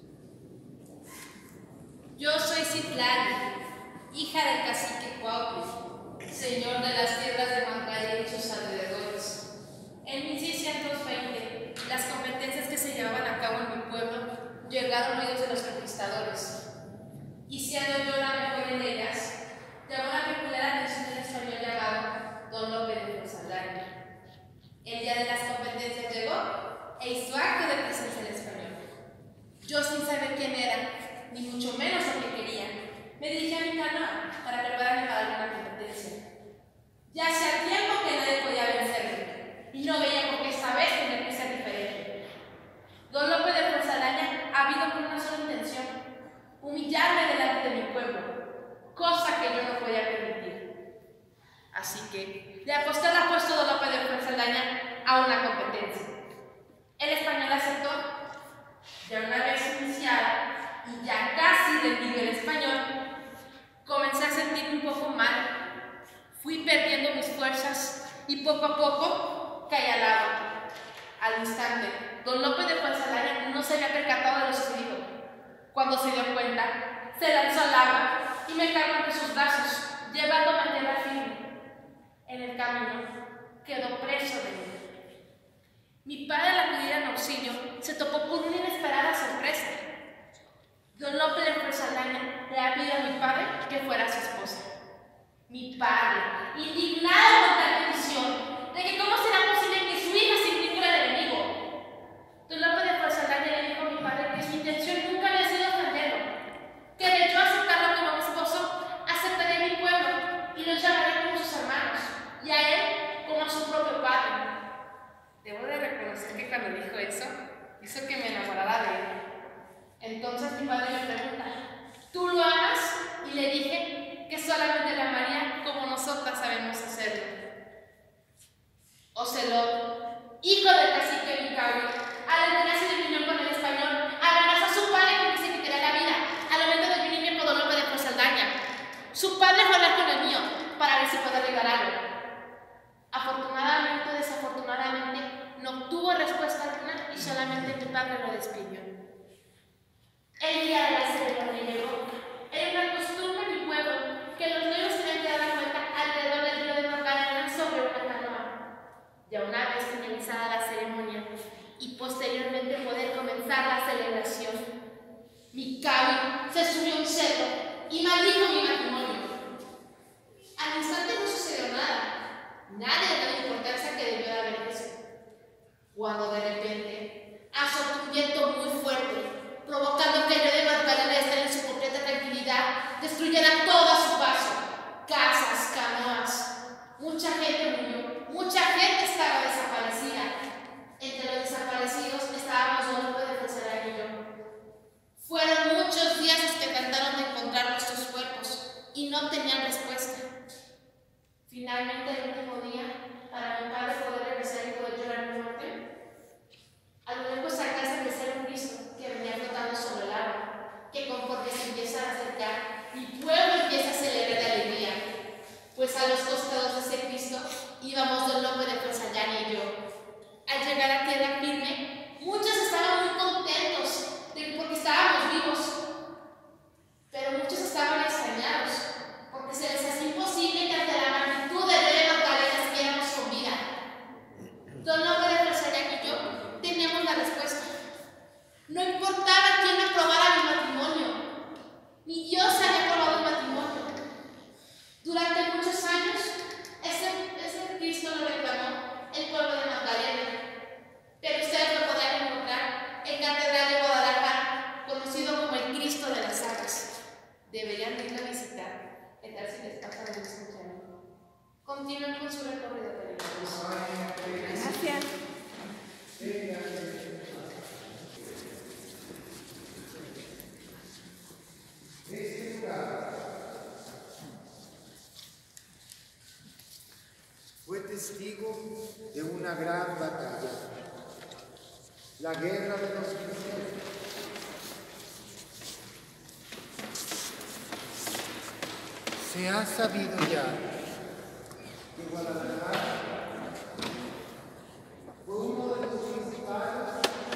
Yo soy Citlali, hija del cacique Cuauhtémoc, señor de las tierras de Mancaya y sus alrededores. En mil seiscientos veinte, las competencias que se llevaban a cabo en mi pueblo llegaron a oídos de los conquistadores, y siendo yo la mejor en ellas, llamó la peculiar atención del español llamado Don Lope de Fonsaldaña. El día de las competencias llegó e hizo acto de presencia del español. Yo, sin saber quién era, ni mucho menos lo que quería, me dirigí a mi canoa para prepararme para alguna competencia. Ya hacía tiempo que nadie podía vencerme, y no veía por qué esta vez tenía que ser diferente. Don Lope de Fonsaldaña ha habido con una sola intención: humillarme delante de mi pueblo, cosa que yo no podía permitir. Así que le aposté al apuesto Don Lope de Fonsaldaña a una competencia. El español aceptó. Ya una vez iniciada y ya casi de nivel español, comencé a sentirme un poco mal. Fui perdiendo mis fuerzas y poco a poco caí al agua. Al instante, Don Lope de Fonsaldaña no se había percatado de lo sucedido. Cuando se dio cuenta, se lanzó al agua y me cargó entre sus brazos, llevándome a tierra firme. En el camino quedó preso de mí. Mi padre, al acudir en auxilio, se topó con una inesperada sorpresa. Don Lope de Fuerza Saldaña le había pedido a mi padre que fuera su esposa. Mi padre, indignado con tal petición, de que cómo será posible que su hija se vincule al enemigo. Don Lope de Fuerza Saldaña le dijo a mi padre que su intención nunca había sido ofenderlo, que de yo aceptarlo como mi esposo, aceptaré mi pueblo y lo llamaré como sus hermanos, y a él como a su propio padre. Debo de reconocer que cuando dijo eso, hizo que me enamorara de él. Entonces mi padre me pregunta, ¿tú lo amas? Y le dije que solamente la amaría como nosotras sabemos hacerlo. Ocelot, hijo del cacique Vicario, al enterarse de mi unión con el español, amenazó a su padre con que se quitaría la vida al momento de mi niño con Don Lope de Fuerza Saldaña. Su padre fue a hablar con el mío para ver si puede arreglar algo. Afortunadamente o desafortunadamente, no obtuvo respuesta alguna y solamente mi padre lo despidió. El día de la ceremonia llegó. Era una costumbre en mi pueblo que los novios tenían que dar la vuelta alrededor del río de Magdalena sobre una canoa. Ya una vez finalizada la ceremonia y posteriormente poder comenzar la celebración, mi cabio se subió a un cerro y maldijo mi matrimonio. Al instante no sucedió nada. Nadie le dio la importancia que debió de haber hecho. Cuando de repente azotó un viento muy fuerte, provocando que el río de Magdalena, estar en su completa tranquilidad, destruyera todo a su paso, casas, canoas. Mucha gente murió, mucha gente estaba desaparecida. Entre los desaparecidos estábamos Don Lope de Fuerza Saldaña y yo. Fueron muchos días los que trataron de encontrar nuestros cuerpos y no tenían respuesta. Finalmente, el último día, para mi padre poder regresar y poder llorar mi muerte, a lo lejos alcanza a crecer un Cristo que venía flotando sobre el agua, que conforme se empieza a acercar, mi pueblo empieza a celebrar de alegría, pues a los costados de ese Cristo íbamos Don Lope de Fuerza Saldaña y yo. Al llegar a tierra firme, muchos estaban muy contentos de, porque estábamos vivos, pero muchos estaban extrañados, porque se les hacía imposible que ante la magnitud del río de Magdalena siguiéramos con vida. Don Lope de Fuerza Saldaña y yo teníamos la respuesta. No importaba quién aprobara mi matrimonio, ni Dios había aprobado mi matrimonio. Durante muchos años, ese, ese Cristo lo reclamó el pueblo de Magdalena, pero ustedes lo podrán encontrar en Catedral de Guadalajara, conocido como el Cristo de las Aguas. Deberían irlo a visitar, a tal si les pasa de escuchar. Continúen con su recorrido peregrino. Gracias. Este lugar fue testigo de una gran batalla, la guerra de los cristianos. Se ha sabido ya que Guadalajara fue uno de los principales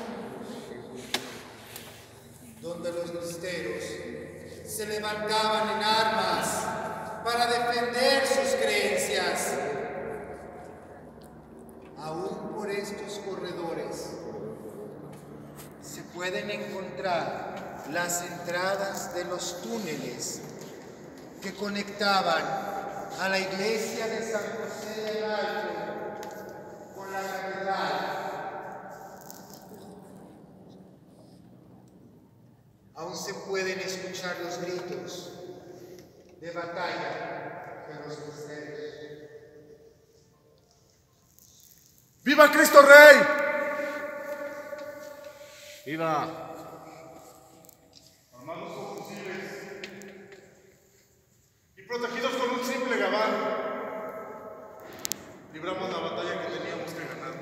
donde los cristeros se levantaban en armas para defender sus creencias. Aún por estos corredores se pueden encontrar las entradas de los túneles que conectaban a la iglesia de San José del Alto con la catedral. Aún se pueden escuchar los gritos de batalla de los cristeros. ¡Viva Cristo Rey! ¡Viva! Armados con fusiles y protegidos con un simple gabán, libramos la batalla que teníamos que ganar.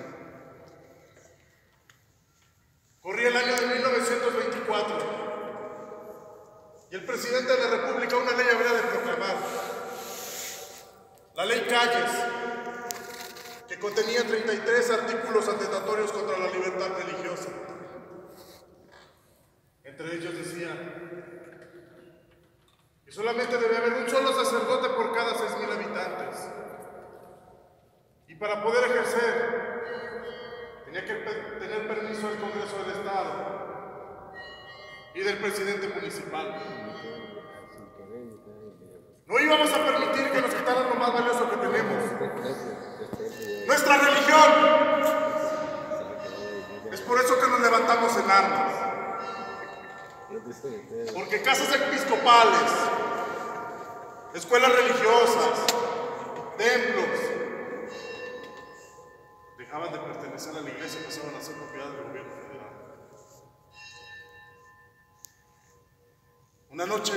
Corría el año de mil novecientos veinticuatro y el presidente de la República una ley habría de proclamar, la ley Calles, que contenía treinta y tres artículos atentatorios contra la libertad religiosa. Entre ellos decía solamente debe haber un solo sacerdote por cada seis mil habitantes. Y para poder ejercer, tenía que tener permiso del Congreso del Estado y del presidente municipal. No íbamos a permitir que nos quitaran lo más valioso que tenemos. Nuestra religión. Es por eso que nos levantamos en armas. Porque casas episcopales, escuelas religiosas, templos, dejaban de pertenecer a la iglesia y pasaban a ser propiedad del gobierno federal. Una noche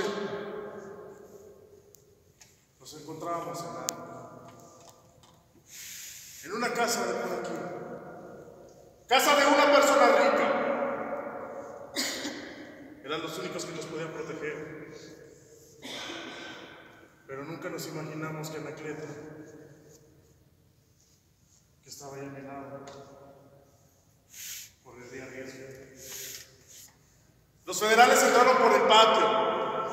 nos encontrábamos cenando en una casa de por aquí, casa de una persona rica. Eran los únicos que nos podían proteger. Pero nunca nos imaginamos que Anacleto, que estaba ahí a mi lado, correría riesgo. Los federales entraron por el patio.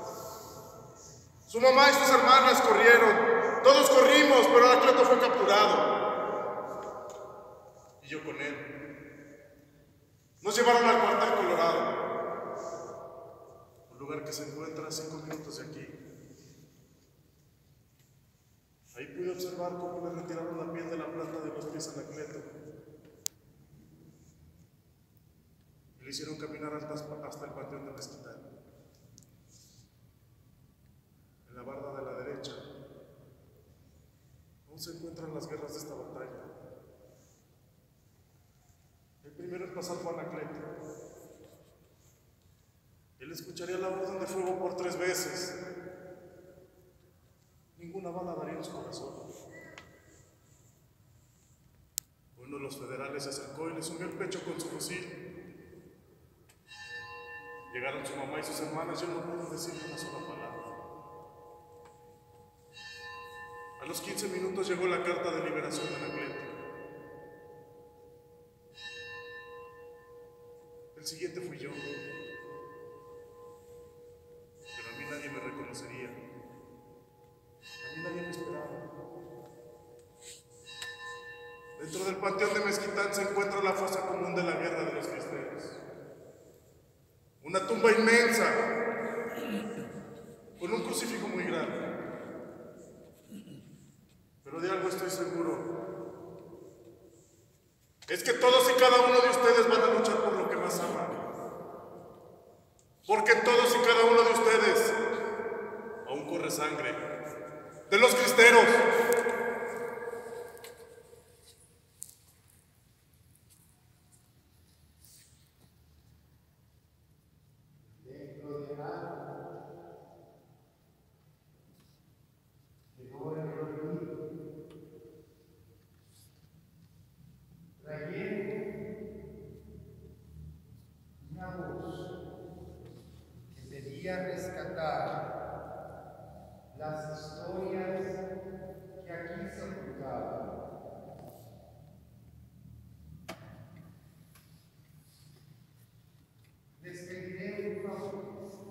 Su mamá y sus hermanas corrieron. Todos corrimos, pero Anacleto fue capturado. Y yo con él. Nos llevaron al cuartel Colorado. Lugar que se encuentra a cinco minutos de aquí. Ahí pude observar cómo le retiraron la piel de la planta de los pies a Anacleto y le hicieron caminar hasta, hasta el panteón de Mezquitán. En la barda de la derecha aún se encuentran las guerras de esta batalla. El primero en pasar fue Anacleto. Él escucharía la orden de fuego por tres veces. Ninguna bala daría en su corazón. Uno de los federales se acercó y le subió el pecho con su fusil. Llegaron su mamá y sus hermanas, yo no pude decirle una sola palabra. A los quince minutos llegó la carta de liberación de Anacleto. El siguiente fui yo. Nadie me reconocería. A mí nadie me esperaba. Dentro del panteón de Mezquitán se encuentra la fosa común de la guerra de los cristeros. Una tumba inmensa, con un crucifijo muy grande. Pero de algo estoy seguro. Es que todos y cada uno de ustedes van a luchar por lo que más aman. Porque todos y cada uno de ustedes aún corre sangre de los cristeros. Dentro de nada, llegó el olvido, trayendo una voz rescatar las historias que aquí se ocultaban. Les pediré un favor.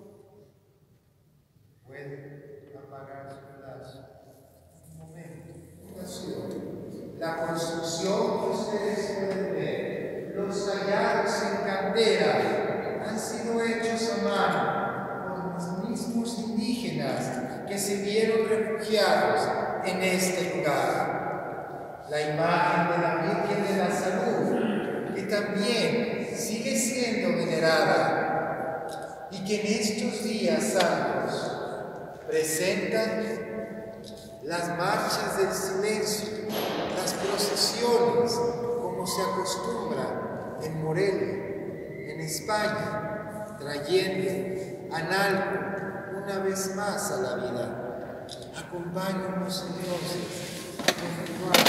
Pueden apagar su flash. Un momento. La construcción que ustedes pueden ver, los tallados en cantera, han sido hechos a mano los mismos indígenas que se vieron refugiados en este lugar. La imagen de la Virgen de la Salud, que también sigue siendo venerada y que en estos días santos presentan las marchas del silencio, las procesiones, como se acostumbra en Morelia, en España, trayendo Analco una vez más a la vida. Acompáñanos entonces a continuar.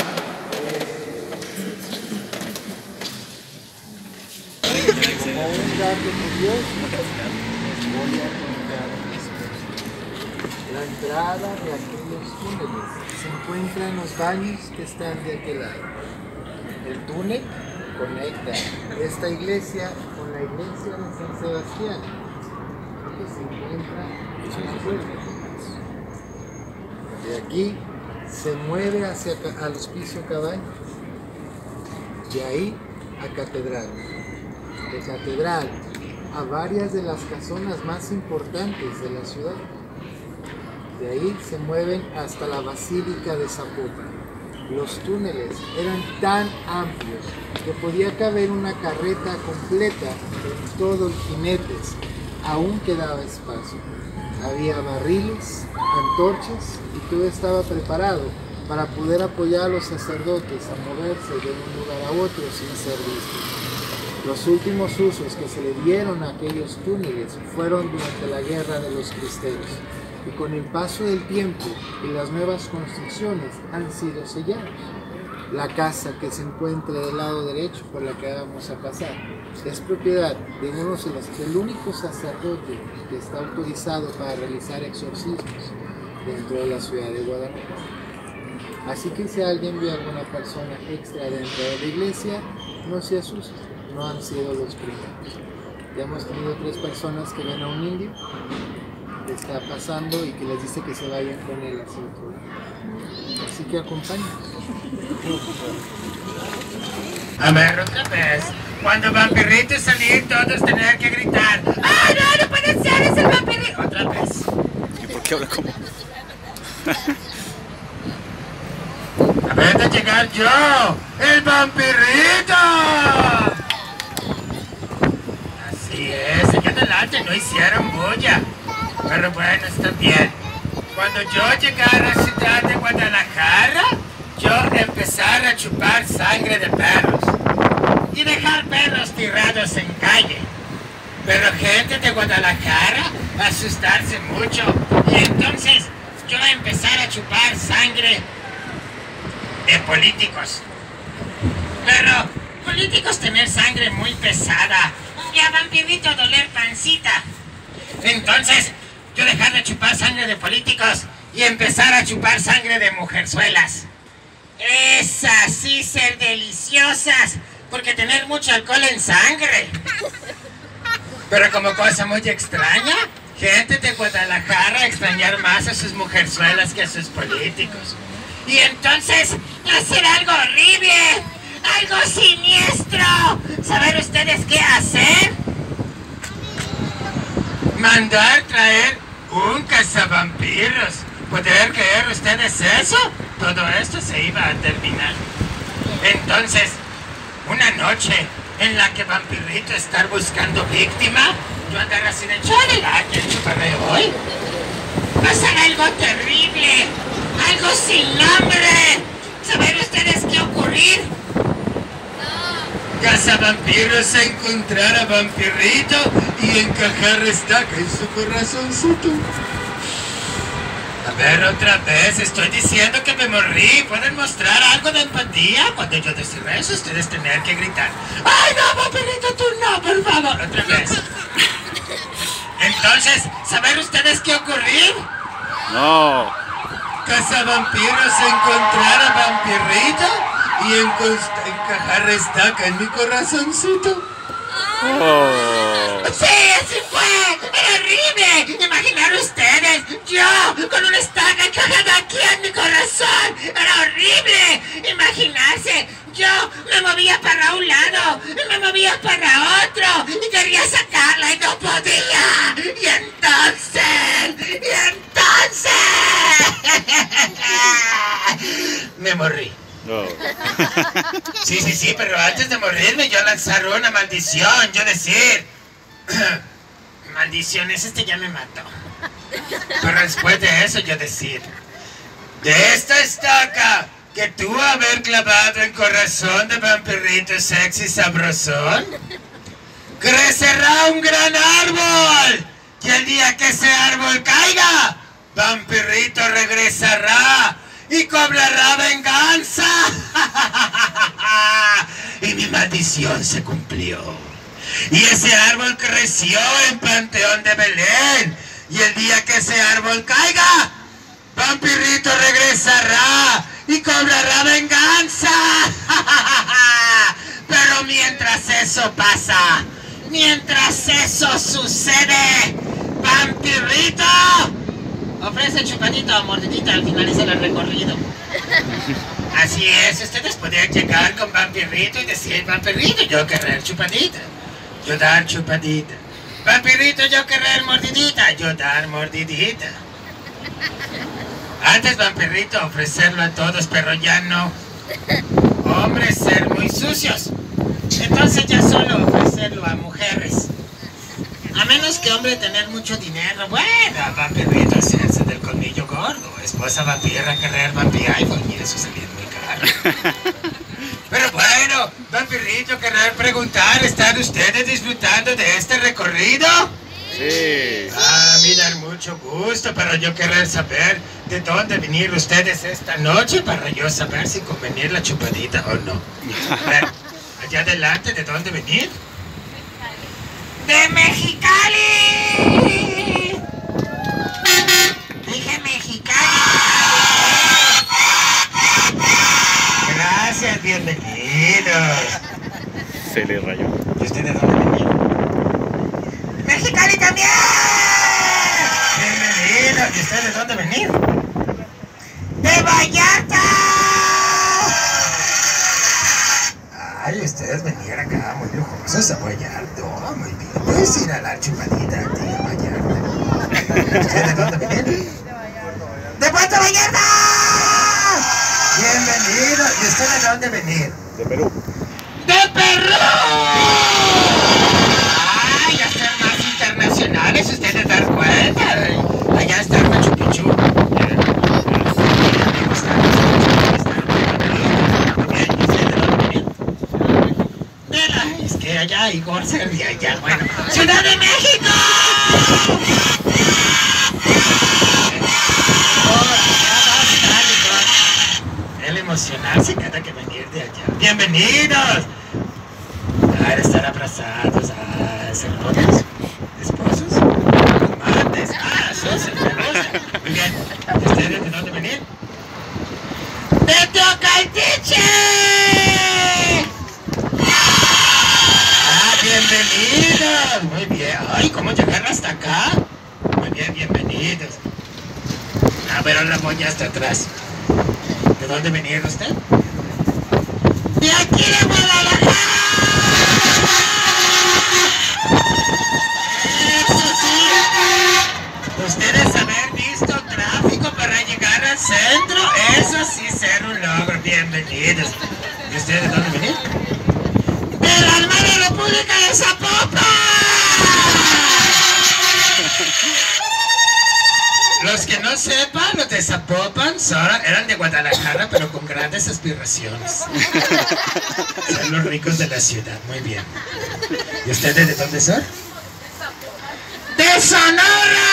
Como un dato curioso, voy a contar la entrada de aquellos túneles. Se encuentra en los baños que están de aquel lado. El túnel conecta esta iglesia con la iglesia de San Sebastián. que se encuentra a la puerta. De aquí se mueve hacia al hospicio Cabaña, de ahí a Catedral, de Catedral a varias de las casonas más importantes de la ciudad. De ahí se mueven hasta la Basílica de Zapopan. Los túneles eran tan amplios que podía caber una carreta completa con todos los jinetes. Aún quedaba espacio. Había barriles, antorchas y todo estaba preparado para poder apoyar a los sacerdotes a moverse de un lugar a otro sin ser vistos. Los últimos usos que se le dieron a aquellos túneles fueron durante la Guerra de los Cristeros, y con el paso del tiempo y las nuevas construcciones han sido sellados. La casa que se encuentra del lado derecho por la que vamos a pasar es propiedad de uno de los, del único sacerdote que está autorizado para realizar exorcismos dentro de la ciudad de Guadalupe. Así que si alguien ve a alguna persona extra dentro de la iglesia, no se asuste, no han sido los primeros. Ya hemos tenido tres personas que ven a un indio que está pasando y que les dice que se vayan con él hacia otro lado. Así que acompáñanos. A ver, otra vez. Cuando vampirito salir, todos tener que gritar: ¡ah, no, no puede ser! ¡Es el vampirito! Otra vez. ¿Y por qué habla como? A ver de llegar yo, el vampirito. Así es, aquí adelante no hicieron bulla. Pero bueno, está bien. Cuando yo llegara a la ciudad de Guadalajara, yo empezara a chupar sangre de perros y dejar perros tirados en calle. Pero gente de Guadalajara asustarse mucho y entonces yo empezar a chupar sangre de políticos. Pero políticos tener sangre muy pesada y a vampirito doler pancita. Entonces yo dejar de chupar sangre de políticos y empezar a chupar sangre de mujerzuelas. Esas sí ser deliciosas, porque tener mucho alcohol en sangre. Pero como cosa muy extraña, gente de Guadalajara extrañar más a sus mujerzuelas que a sus políticos. Y entonces hacer algo horrible, algo siniestro. ¿Saben ustedes qué hacer? Mandar traer un cazavampiros. ¿Poder creer ustedes eso? Todo esto se iba a terminar. Entonces, una noche en la que vampirito estar buscando víctima, yo andar así de chale, ¿quién chuparé hoy? Pasará algo terrible, algo sin nombre. ¿Saben ustedes qué ocurrir? Cazavampiros a encontrar a vampirito y encajar estaca en su corazoncito. A ver, otra vez, estoy diciendo que me morí. ¿Pueden mostrar algo de empatía? Cuando yo decir eso, ustedes tener que gritar: ¡ay, no, vampirito, tú no, por favor! Otra vez. Entonces, ¿saben ustedes qué ocurrir? No. Cazavampiros encontrar a vampirito y encajar estaca en mi corazoncito. Oh. ¡Sí, así fue! ¡Era horrible! Imaginar ustedes, yo con una estaca encajada aquí en mi corazón. ¡Era horrible! Imaginarse, yo me movía para un lado y me movía para otro y quería sacarla y no podía. Y entonces, y entonces me morí. No. Sí, sí, sí, pero antes de morirme yo lanzar una maldición, yo decir: maldiciones, este ya me mató. Pero después de eso yo decir: de esta estaca que tú haber clavado en corazón de vampirito sexy sabrosón, crecerá un gran árbol, y el día que ese árbol caiga, vampirito regresará y cobrará venganza. Y mi maldición se cumplió. Y ese árbol creció en Panteón de Belén. Y el día que ese árbol caiga, vampirito regresará y cobrará venganza. Pero mientras eso pasa, mientras eso sucede, ¡Vampirrito! Ofrece chupadita o mordidita al finalizar el recorrido. Así es, ustedes podrían llegar con Vampirrito y decir, Vampirrito, yo querré chupadita. Yo dar chupadita. Vampirrito, yo querré mordidita. Yo dar mordidita. Antes, Vampirrito, ofrecerlo a todos, pero ya no. Hombres ser muy sucios. Entonces ya solo ofrecerlo a mujeres. A menos que hombre tener mucho dinero. Bueno, Vampirrito hacerse del colmillo gordo. Esposa vampira querer vampir iPhone y eso sería muy caro. Pero bueno, Vampirrito, querer preguntar, ¿están ustedes disfrutando de este recorrido? Sí. Ah, me dan mucho gusto, pero yo querer saber de dónde venir ustedes esta noche para yo saber si convenir la chupadita o no. A ver, allá adelante, ¿de dónde venir? ¡De Mexicali! Dije Mexicali. Gracias, bienvenidos. Se le rayó. ¿Y usted de dónde venía? ¡Mexicali también! Bienvenidos. ¿Y usted de dónde venir? ¡De Vallarta! Ay, ustedes venían acá muy lujosos a Vallarta. Oh, muy bien. Puedes ir a la chupadita, tío, Vallarta. ¿Usted de dónde venir? ¡De Puerto Vallarta! Bienvenido. ¿Y usted de dónde venir? De Perú. ¡De Perú! ¡Ay, ya están más internacionales! ¿Ustedes dan cuenta? Allá está Machu Picchu. Es que allá Igor se de allá. Bueno, ¡Ciudad de México! El emocionarse cada que venir de allá. ¡Bienvenidos! A estar abrazados, a ser novios, esposos, amantes. Ah, socios, me gusta. Muy bien. ¿Ustedes de dónde venir? ¡De Tocaltiche! ¡Ah, bienvenidos! Muy bien. Ay, ¿cómo llegar hasta acá? Muy bien, bienvenidos. A ver, ahora voy hasta atrás. ¿De dónde venía usted? ¡De aquí de Guadalajara! ¡Eso sí! Ustedes haber visto tráfico para llegar al centro, eso sí ser un logro. Bienvenidos. ¿Y ustedes de dónde venir? ¡De la hermana República de Zapopan! Los que no sepan, los de Zapopan son, eran de Guadalajara, pero con grandes aspiraciones. Son los ricos de la ciudad, muy bien. ¿Y ustedes de dónde son? ¡De Sonora!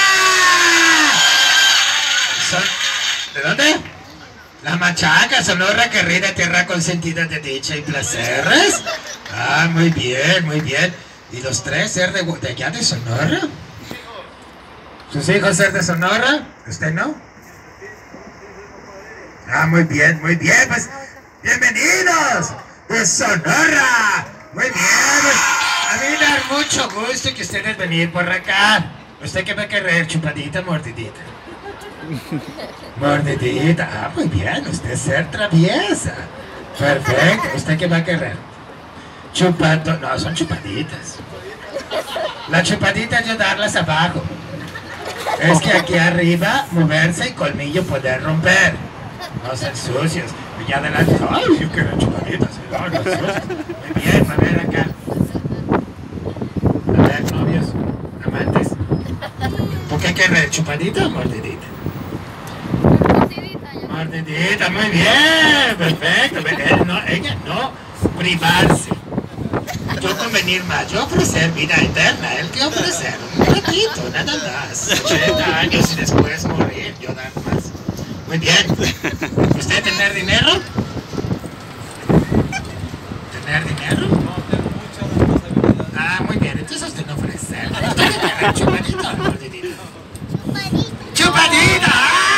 Son, ¿de dónde? La Machaca, Sonora, querida tierra consentida de dicha y placeres. Ah, muy bien, muy bien. ¿Y los tres ser de, de allá de Sonora? ¿Sus hijos ser de Sonora? ¿Usted no? Ah, muy bien, muy bien, pues, bienvenidos de Sonora. Muy bien, pues, a mí me da mucho gusto que ustedes venir por acá. ¿Usted qué va a querer? ¿Chupadita o mordidita? Mordidita, ah, muy bien, usted ser traviesa. Perfecto, ¿usted qué va a querer? Chupando, no, son chupaditas. La chupadita yo darlas abajo. Es que aquí arriba, moverse y colmillo poder romper. No ser sucios. Y ya adelante, ay, yo quiero chupaditas. No, no sucios. Muy bien, a ver acá. A ver, novios, amantes. ¿Por qué querés? ¿Chupadita o mordidita? Mordidita, muy bien, perfecto. Él no, ella no privarse. Yo convenir más, yo ofrecer vida eterna, él que ofrecer un ratito, nada más. ochenta años y después morir, yo dar más. Muy bien. ¿Usted tener dinero? ¿Tener dinero? Ah, muy bien, entonces usted no ofrecer. ¿Usted quiere chupadita o mordidita? ¡Chupadita!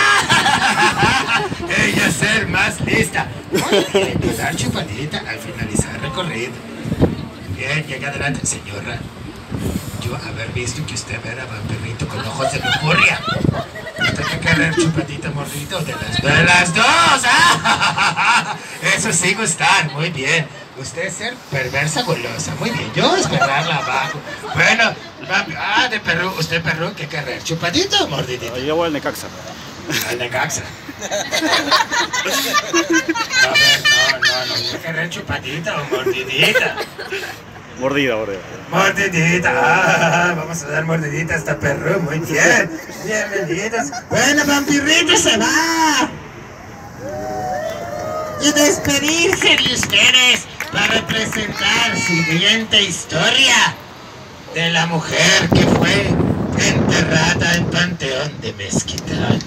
Ella ser más lista. Muy bien, dar chupadita al finalizar el recorrido. Bien, llega adelante, señora. yo haber visto que usted era vampirito con ojos de lujuria. ¿Usted qué querer chupadita, mordidito? De las, de las dos. ¡Ah! Eso sí gustar, muy bien. Usted es ser perversa golosa, muy bien. Yo esperarla abajo. Bueno, ah, de Perú. ¿Usted Perú qué querer? ¿Chupadito o mordidito? Yo voy al Necaxa. Al Necaxa. A ver, no, no, no. ¿Qué querer? ¿Chupadita o mordidita? Mordida, mordida. Mordidita, ah, vamos a dar mordidita a esta Perú, muy bien. Bienvenidos. Bueno, vampirito se va. Y despedirse de ustedes para presentar siguiente historia de la mujer que fue enterrada en Panteón de Mezquitán.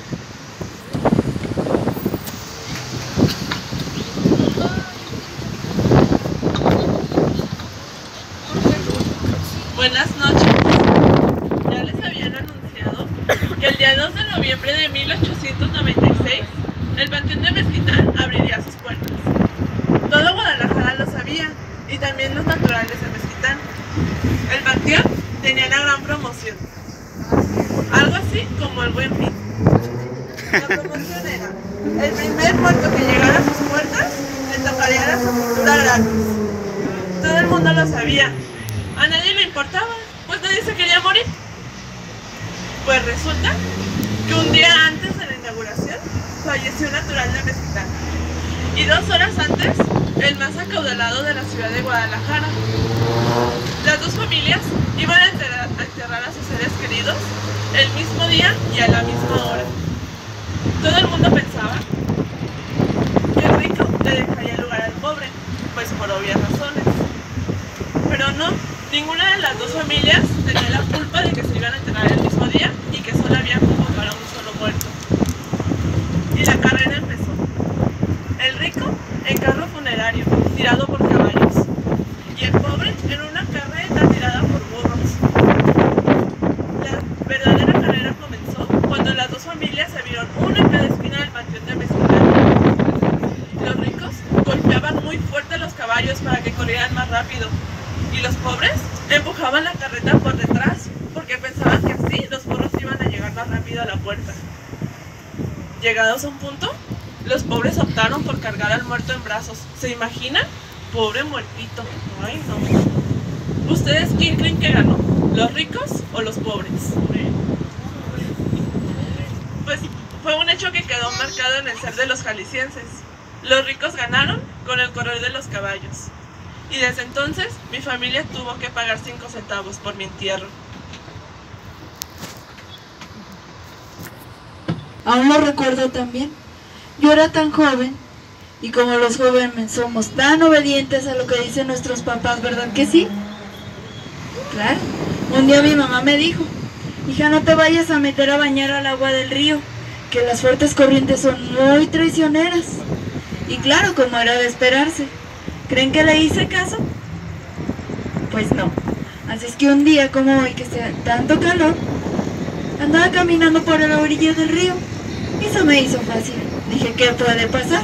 Buenas noches. Ya les habían anunciado que el día dos de noviembre de mil ochocientos noventa y seis el Panteón de Mezquitán abriría sus puertas. Todo Guadalajara lo sabía, y también los naturales de Mezquitán. El panteón tenía una gran promoción, algo así como el Buen Fin. La promoción era: el primer muerto que llegara a sus puertas le tocaría la sepultura gratis. Todo el mundo lo sabía. A nadie le importaba, pues nadie se quería morir. Pues resulta que un día antes de la inauguración falleció un natural de Mezquitán, y dos horas antes, el más acaudalado de la ciudad de Guadalajara. Las dos familias iban a enterrar, a enterrar a sus seres queridos el mismo día y a la misma hora. Todo el mundo pensaba que el rico le dejaría el lugar al pobre, pues por obvias razones. Pero no, ninguna de las dos familias tenía la culpa de que se iban a enterrar el mismo día y que solo había como para un solo muerto. Y la carrera empezó. El rico en carro funerario, tirado por caballos, y el pobre en una carreta tirada por burros. La verdadera carrera comenzó cuando las dos familias se vieron una en cada esquina del Panteón de Mezquitán. Los ricos golpeaban muy fuerte a los caballos para que corrieran más rápido, y los pobres empujaban la carreta por detrás porque pensaban que así los burros iban a llegar más rápido a la puerta. Llegados a un punto, los pobres optaron por cargar al muerto en brazos. ¿Se imaginan? Pobre muertito. Ay, no. ¿Ustedes quién creen que ganó? ¿Los ricos o los pobres? Pues fue un hecho que quedó marcado en el ser de los jaliscienses. Los ricos ganaron con el correr de los caballos. Y desde entonces, mi familia tuvo que pagar cinco centavos por mi entierro. Aún lo recuerdo también. Yo era tan joven, y como los jóvenes somos tan obedientes a lo que dicen nuestros papás, ¿verdad que sí? Claro. Un día mi mamá me dijo: hija, no te vayas a meter a bañar al agua del río, que las fuertes corrientes son muy traicioneras. Y claro, como era de esperarse. ¿Creen que le hice caso? Pues no. Así es que un día como hoy, que sea tanto calor, andaba caminando por la orilla del río y se me hizo fácil. Dije, ¿qué puede pasar?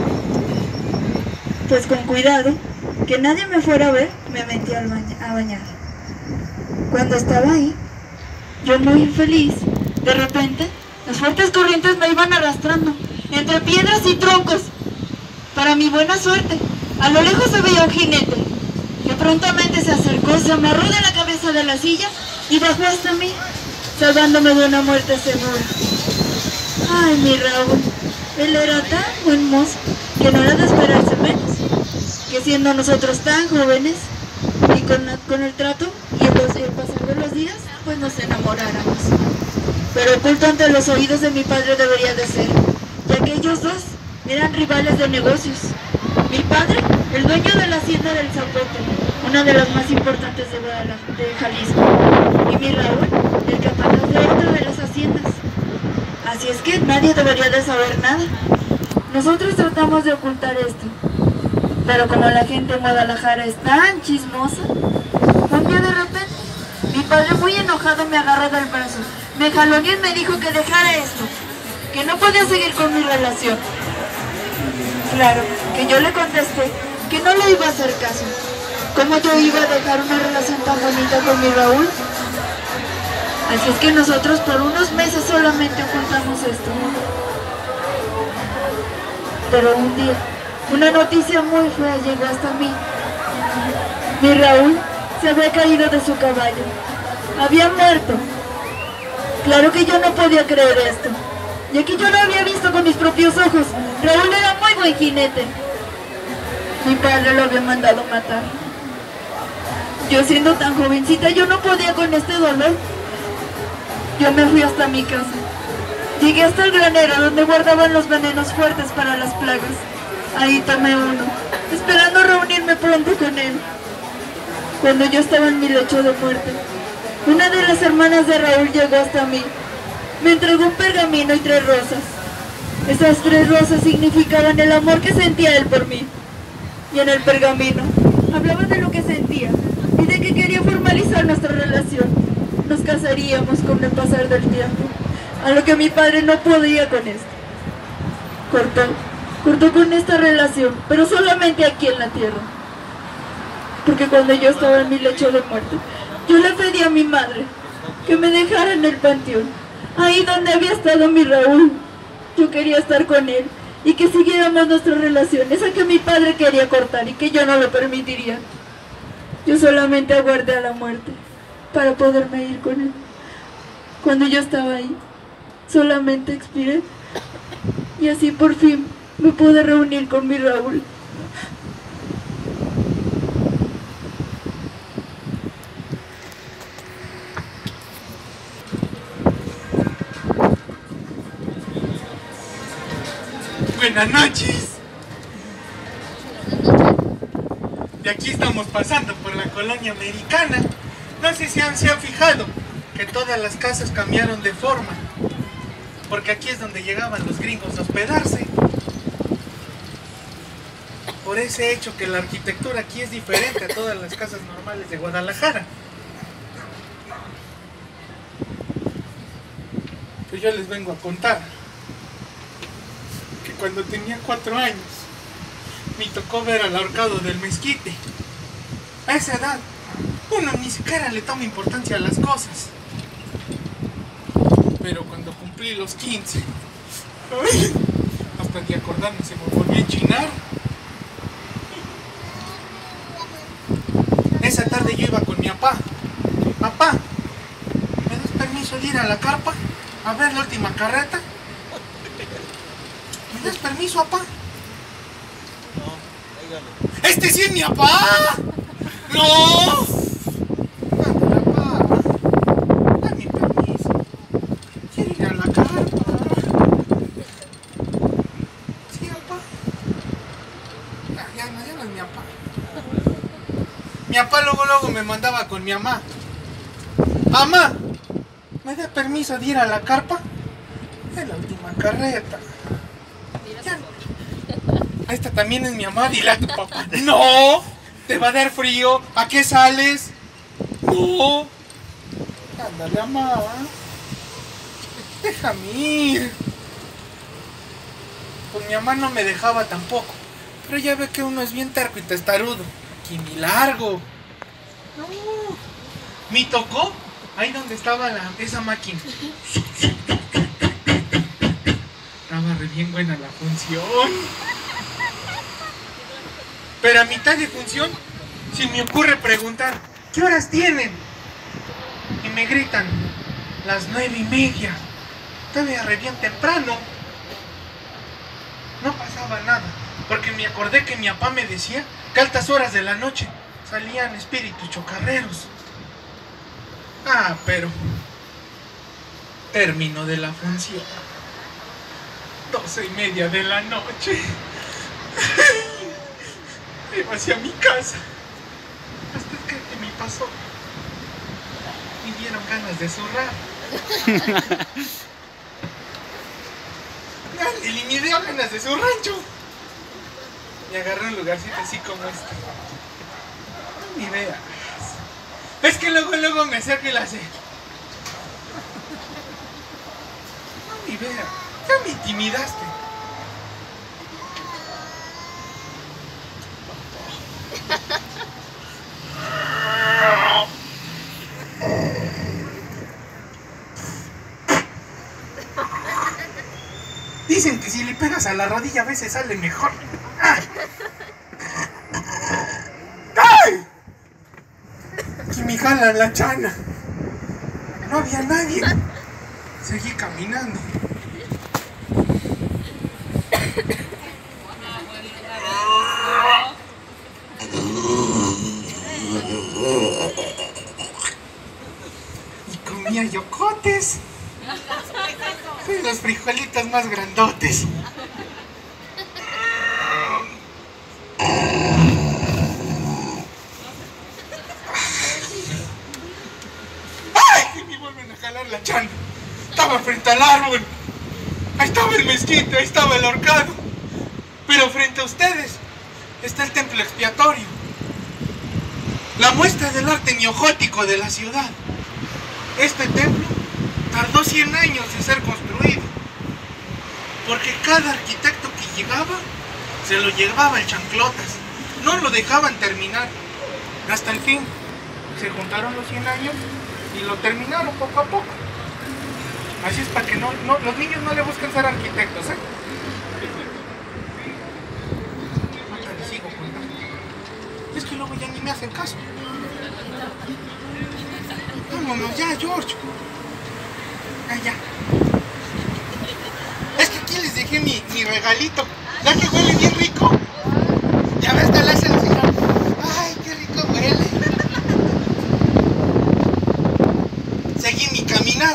Pues con cuidado, que nadie me fuera a ver, me metí al baña a bañar. Cuando estaba ahí, yo muy infeliz, de repente, las fuertes corrientes me iban arrastrando entre piedras y troncos. Para mi buena suerte, a lo lejos se veía un jinete, que prontamente se acercó, se amarró de la cabeza de la silla y bajó hasta mí, salvándome de una muerte segura. Ay, mi Raúl, él era tan buen mozo que no era de esperarse menos, que siendo nosotros tan jóvenes y con, con el trato y el, y el pasar de los días, pues nos enamoráramos. Pero oculto ante los oídos de mi padre debería de ser, ya que ellos dos eran rivales de negocios. Mi padre, el dueño de la hacienda del Zapote, una de las más importantes de, de Jalisco, y mi Raúl, el capataz de otra de las haciendas. Así es que nadie debería de saber nada. Nosotros tratamos de ocultar esto, pero como la gente en Guadalajara es tan chismosa, un día de repente, mi padre muy enojado me agarró del brazo, me jaloneó y me dijo que dejara esto, que no podía seguir con mi relación. Claro, que yo le contesté que no le iba a hacer caso. ¿Cómo yo iba a dejar una relación tan bonita con mi Raúl Así es que nosotros por unos meses solamente ocultamos esto. Pero un día, una noticia muy fea llegó hasta mí. Mi Raúl se había caído de su caballo. Había muerto. Claro que yo no podía creer esto, ya que yo lo había visto con mis propios ojos. Raúl era muy buen jinete. Mi padre lo había mandado matar. Yo siendo tan jovencita, yo no podía con este dolor. Yo me fui hasta mi casa. Llegué hasta el granero donde guardaban los venenos fuertes para las plagas. Ahí tomé uno, esperando reunirme pronto con él. Cuando yo estaba en mi lecho de muerte, una de las hermanas de Raúl llegó hasta mí. Me entregó un pergamino y tres rosas. Esas tres rosas significaban el amor que sentía él por mí. Y en el pergamino hablaba de lo que sentía y de que quería formalizar nuestra relación. Nos casaríamos con el pasar del tiempo, a lo que mi padre no podía con esto. Cortó, cortó con esta relación, pero solamente aquí en la tierra. Porque cuando yo estaba en mi lecho de muerte, yo le pedí a mi madre que me dejara en el panteón, ahí donde había estado mi Raúl. Yo quería estar con él y que siguiéramos nuestra relación, esa que mi padre quería cortar y que yo no lo permitiría. Yo solamente aguardé a la muerte para poderme ir con él. Cuando yo estaba ahí, solamente expiré y así por fin me pude reunir con mi Raúl. Buenas noches. De aquí estamos pasando por la colonia americana. No sé si han, se han fijado que todas las casas cambiaron de forma, porque aquí es donde llegaban los gringos a hospedarse. Por ese hecho que la arquitectura aquí es diferente a todas las casas normales de Guadalajara. Pues yo les vengo a contar que cuando tenía cuatro años me tocó ver al ahorcado del Mezquite. A esa edad uno ni siquiera le toma importancia a las cosas. Pero cuando cumplí los quince, ¡ay!, hasta que acordarme se me volvió a enchinar. Esa tarde yo iba con mi papá. Papá, ¿me das permiso de ir a la carpa a ver la última carreta? ¿Me das permiso, papá? No, dígale. ¡Este sí es mi papá! ¡No! Mi papá luego luego me mandaba con mi mamá. Mamá, ¿me da permiso de ir a la carpa? Es la última carreta. Ya. Esta también es mi mamá, dile a tu papá. No, te va a dar frío. ¿A qué sales? No. Ándale, mamá. Déjame ir. Pues mi mamá no me dejaba tampoco. Pero ya ve que uno es bien terco y testarudo. Y mi largo. No. Me tocó ahí donde estaba la, esa máquina. Estaba re bien buena la función. Pero a mitad de función se me ocurre preguntar, ¿qué horas tienen? Y me gritan, las nueve y media. Todavía re bien temprano. No pasaba nada, porque me acordé que mi papá me decía que a altas horas de la noche salían espíritus chocarreros. Ah, pero término de la función, doce y media de la noche. Iba hacia mi casa, hasta que, que me pasó, me dieron ganas de zurrar. Y me dio ganas de su rancho. Y agarré un lugarcito así como este. Ni veas. Es que luego, luego me acerco y la hace. Ni veas. Ya me intimidaste. Dicen que si le pegas a la rodilla a veces sale mejor. ¡Ay! ¡Ay! Y me jalan la chana. No había nadie. Seguí caminando. Y comía yocotes. Son los frijolitos más grandotes. ¡Ay! Me vuelven a jalar la chana. Estaba frente al árbol. Ahí estaba el mezquite, ahí estaba el horcado. Pero frente a ustedes está el templo expiatorio. La muestra del arte neogótico de la ciudad. Este templo tardó cien años en ser construido, porque cada arquitecto que llegaba se lo llevaba en chanclotas, no lo dejaban terminar. Hasta el fin se juntaron los cien años y lo terminaron poco a poco. Así es para que no, no, los niños no le busquen ser arquitectos, ¿eh? Ahorita les sigo contando. Es que luego ya ni me hacen caso. Vámonos ya, George. Ah, ya. Es que aquí les dejé mi, mi regalito. ¿Ya que huele bien rico? Ya ves, te la hace la señora. Ay, qué rico huele. Seguí mi caminar.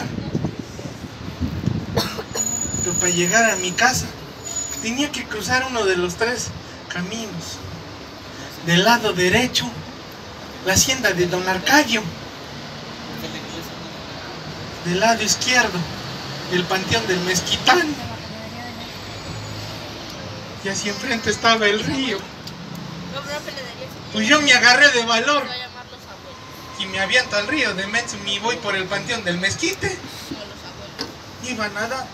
Pero para llegar a mi casa tenía que cruzar uno de los tres caminos. Del lado derecho, la hacienda de Don Arcadio. Del lado izquierdo, el panteón del Mezquitán. Y así enfrente estaba el río. Pues yo me agarré de valor y me aviento al río de menso y voy por el panteón del Mezquite. Iba a nadar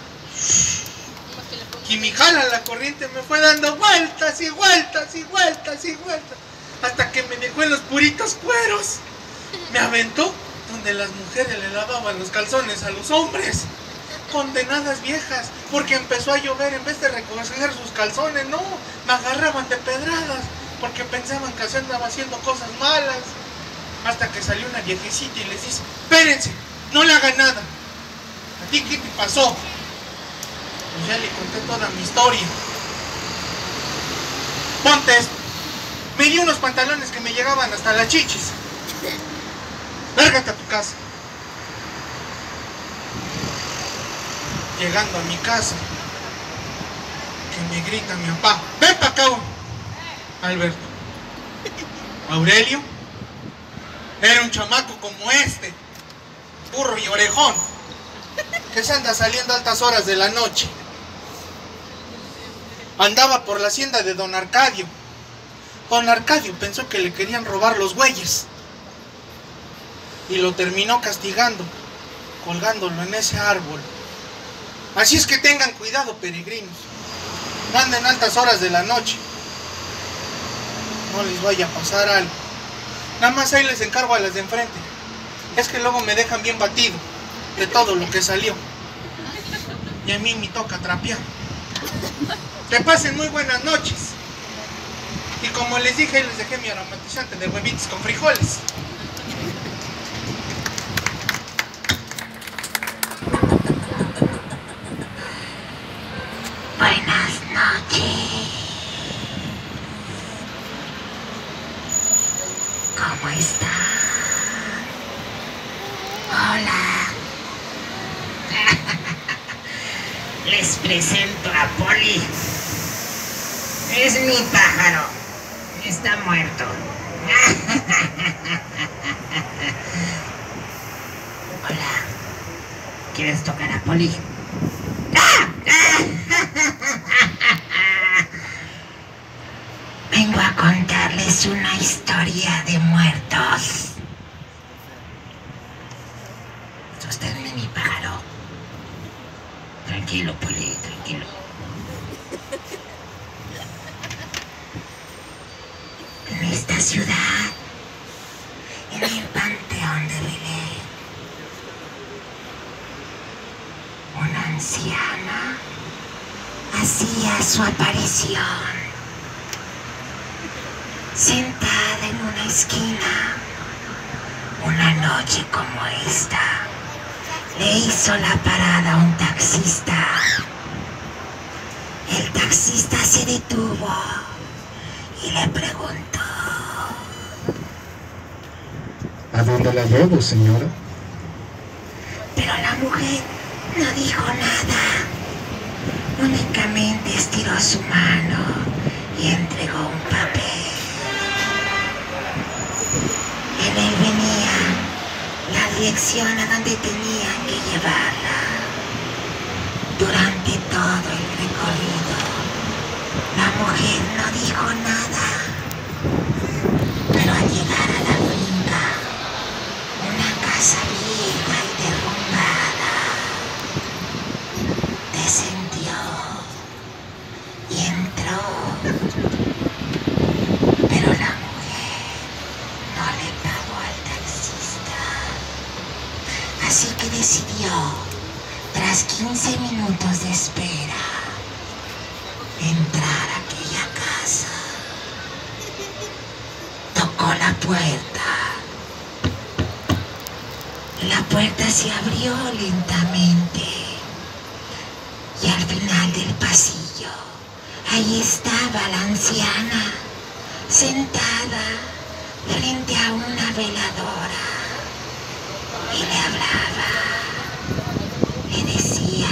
y mi jala la corriente me fue dando vueltas y vueltas y vueltas y vueltas hasta que me dejó en los puritos cueros. Me aventó donde las mujeres le lavaban los calzones a los hombres. Condenadas viejas, porque empezó a llover, en vez de recoger sus calzones, no, me agarraban de pedradas, porque pensaban que se andaba haciendo cosas malas. Hasta que salió una viejecita y les dice: espérense, no le hagan nada. ¿A ti qué te pasó? Pues ya le conté toda mi historia. Ponte esto. Me di unos pantalones que me llegaban hasta las chichis. Lárgate a tu casa. Llegando a mi casa, que me grita mi papá: ven para acá, Alberto. Aurelio era un chamaco como este, burro y orejón, que se anda saliendo a altas horas de la noche. Andaba por la hacienda de Don Arcadio. Don Arcadio pensó que le querían robar los bueyes y lo terminó castigando, colgándolo en ese árbol. Así es que tengan cuidado, peregrinos. No anden altas horas de la noche. No les vaya a pasar algo. Nada más ahí les encargo a las de enfrente. Es que luego me dejan bien batido de todo lo que salió. Y a mí me toca trapear. Que pasen muy buenas noches. Y como les dije, les dejé mi aromatizante de huevitos con frijoles. Buenas noches. ¿Cómo están? Hola. Les presento a Poli. Es mi pájaro. Está muerto. Hola. ¿Quieres tocar a Poli? Vengo a contarles una historia de muertos. Sosténme mi pájaro. Tranquilo, Poli, tranquilo. En esta ciudad, en el panteón de Belén, una anciana hacía su aparición, sentada en una esquina. Una noche como esta, le hizo la parada a un taxista. El taxista se detuvo y le preguntó: ¿A dónde la llevo, señora? Pero la mujer no dijo nada. Únicamente estiró su mano y entregó un papel. En él venía la dirección a donde tenía que llevarla. Durante todo el recorrido, la mujer no dijo nada. Pero al llegar a la finca, una casa vieja y derrumbada, descendió y entró. Pero la mujer no le pagó al taxista. Así que decidió, tras quince minutos de espera, entrar a aquella casa. Tocó la puerta. La puerta se abrió lentamente y al final del pasillo, ahí estaba la anciana, sentada frente a una veladora, y le hablaba, le decía: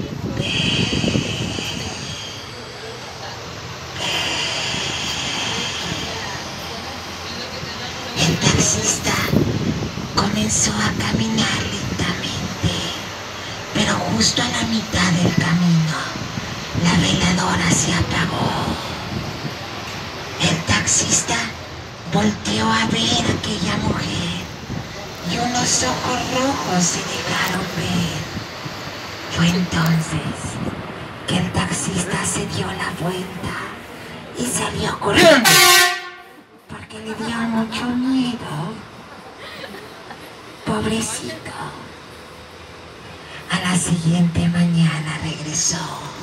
el taxista comenzó a caminar lentamente, pero justo a la mitad del camino, la veladora se apagó. El taxista volteó a ver a aquella mujer y unos ojos rojos se dejaron ver. Fue entonces que el taxista se dio la vuelta y salió corriendo, porque le dio mucho miedo. Pobrecito. A la siguiente mañana regresó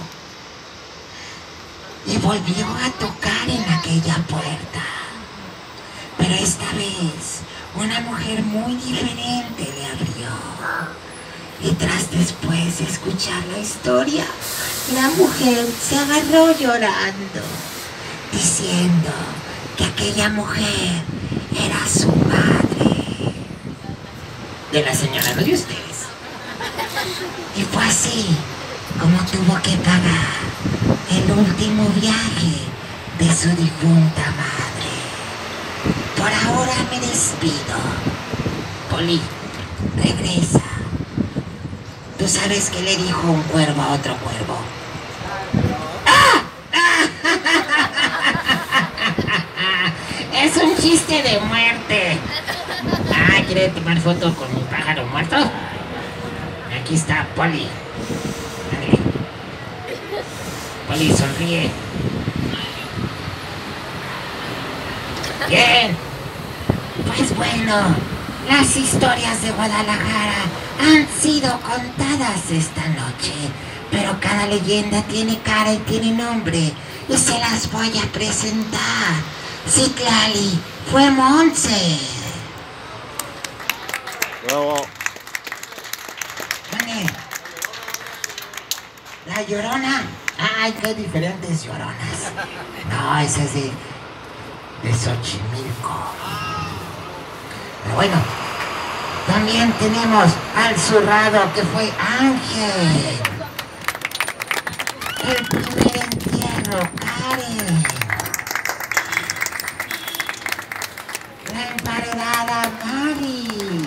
y volvió a tocar en aquella puerta. Pero esta vez una mujer muy diferente le abrió. Y tras después de escuchar la historia, la mujer se agarró llorando, diciendo que aquella mujer era su madre. De la señora, no de ustedes. Y fue así como tuvo que pagar el último viaje de su difunta madre. Por ahora me despido. Poli, regresa. ¿Tú sabes qué le dijo un cuervo a otro cuervo? ¡Ah! Es un chiste de muerte. Ah, ¿quiere tomar foto con mi pájaro muerto? Aquí está Poli. Ándale. Poli, sonríe. Bien. Pues bueno, las historias de Guadalajara han sido contadas esta noche, pero cada leyenda tiene cara y tiene nombre, y se las voy a presentar. Citlali fue Montse. Bravo. ¿Dónde? La Llorona. Ay, qué diferentes Lloronas. No, esa es de, de Xochimilco. Pero bueno, también tenemos al zurrado que fue Ángel. El primer entierro, Karen. La emparedada, Mari.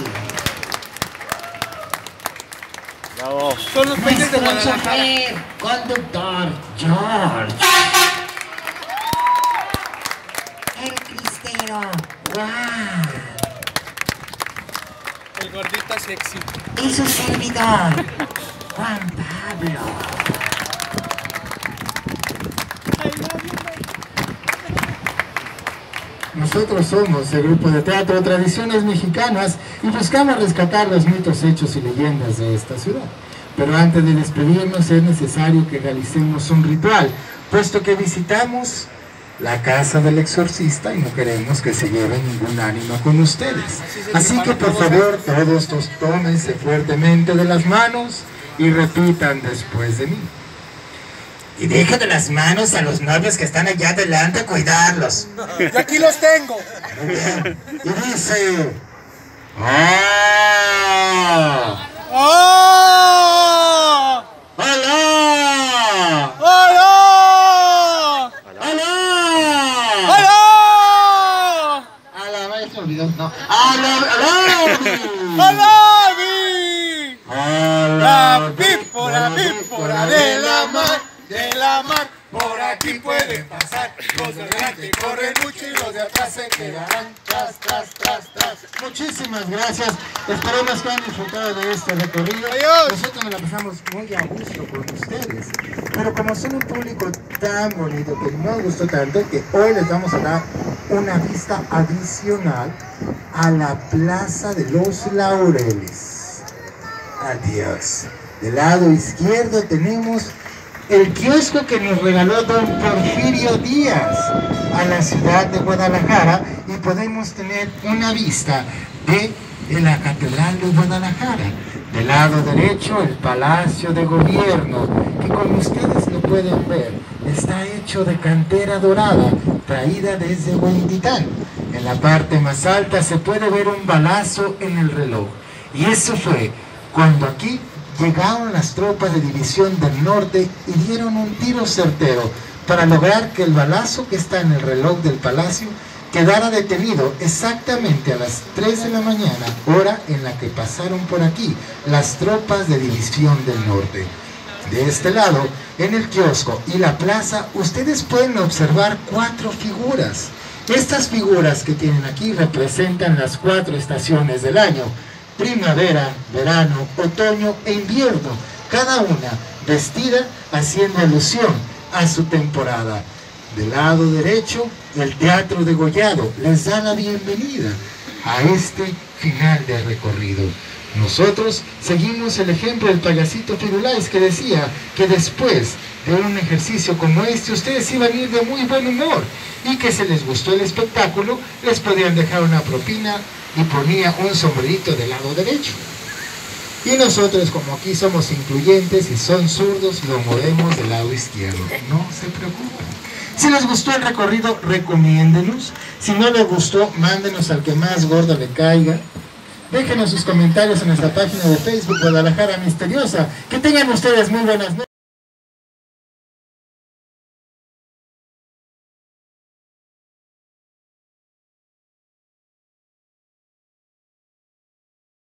Bravo. Son los peces de Nuestro Guadalajara. chofer, conductor, George. El cristero, Juan. El gordito sexy. Y su servidor, Juan Pablo. Nosotros somos el grupo de teatro Tradiciones Mexicanas y buscamos rescatar los mitos, hechos y leyendas de esta ciudad. Pero antes de despedirnos es necesario que realicemos un ritual, puesto que visitamos la casa del exorcista y no queremos que se lleve ningún ánimo con ustedes. Así que por favor todos los tómense fuertemente de las manos y repitan después de mí. Y deja de las manos a los novios que están allá adelante a cuidarlos. Yo aquí los tengo. Y dice... ¡Ah! ¡Oh! ¡Alá! ¡Alá! ¡Alá! ¡Alá! ¡Alá! ¿Me se olvidó? No. ¡Alá! ¡Alá! ¡Alá! La ¡Alá! víbora, víbora de la mar, de la mar, por aquí pueden pasar. Los de adelante corren mucho y los de atrás se quedarán tras, tras, tras, tras. Muchísimas gracias. Esperemos que hayan disfrutado de este recorrido. Adiós. Nosotros nos la pasamos muy a gusto con ustedes. Pero como son un público tan bonito que nos gustó tanto, que hoy les vamos a dar una vista adicional a la Plaza de los Laureles. Adiós. Del lado izquierdo tenemos el kiosco que nos regaló don Porfirio Díaz a la ciudad de Guadalajara, y podemos tener una vista de, de la Catedral de Guadalajara. Del lado derecho el Palacio de Gobierno, que como ustedes lo pueden ver, está hecho de cantera dorada traída desde Huentitán. En la parte más alta se puede ver un balazo en el reloj, y eso fue cuando aquí llegaron las tropas de División del Norte y dieron un tiro certero para lograr que el balazo que está en el reloj del palacio quedara detenido exactamente a las tres de la mañana, hora en la que pasaron por aquí las tropas de División del Norte. De este lado, en el kiosco y la plaza, ustedes pueden observar cuatro figuras. Estas figuras que tienen aquí representan las cuatro estaciones del año: primavera, verano, otoño e invierno, cada una vestida haciendo alusión a su temporada. Del lado derecho, el Teatro Degollado les da la bienvenida a este final de recorrido. Nosotros seguimos el ejemplo del payasito Firulais, que decía que después de un ejercicio como este ustedes iban a ir de muy buen humor, y que si les gustó el espectáculo les podían dejar una propina, y ponía un sombrerito del lado derecho. Y nosotros, como aquí somos incluyentes y son zurdos, lo movemos del lado izquierdo. No se preocupen. Si les gustó el recorrido, recomiéndenos. Si no les gustó, mándenos al que más gordo le caiga. Déjenos sus comentarios en nuestra página de Facebook Guadalajara Misteriosa. Que tengan ustedes muy buenas noches.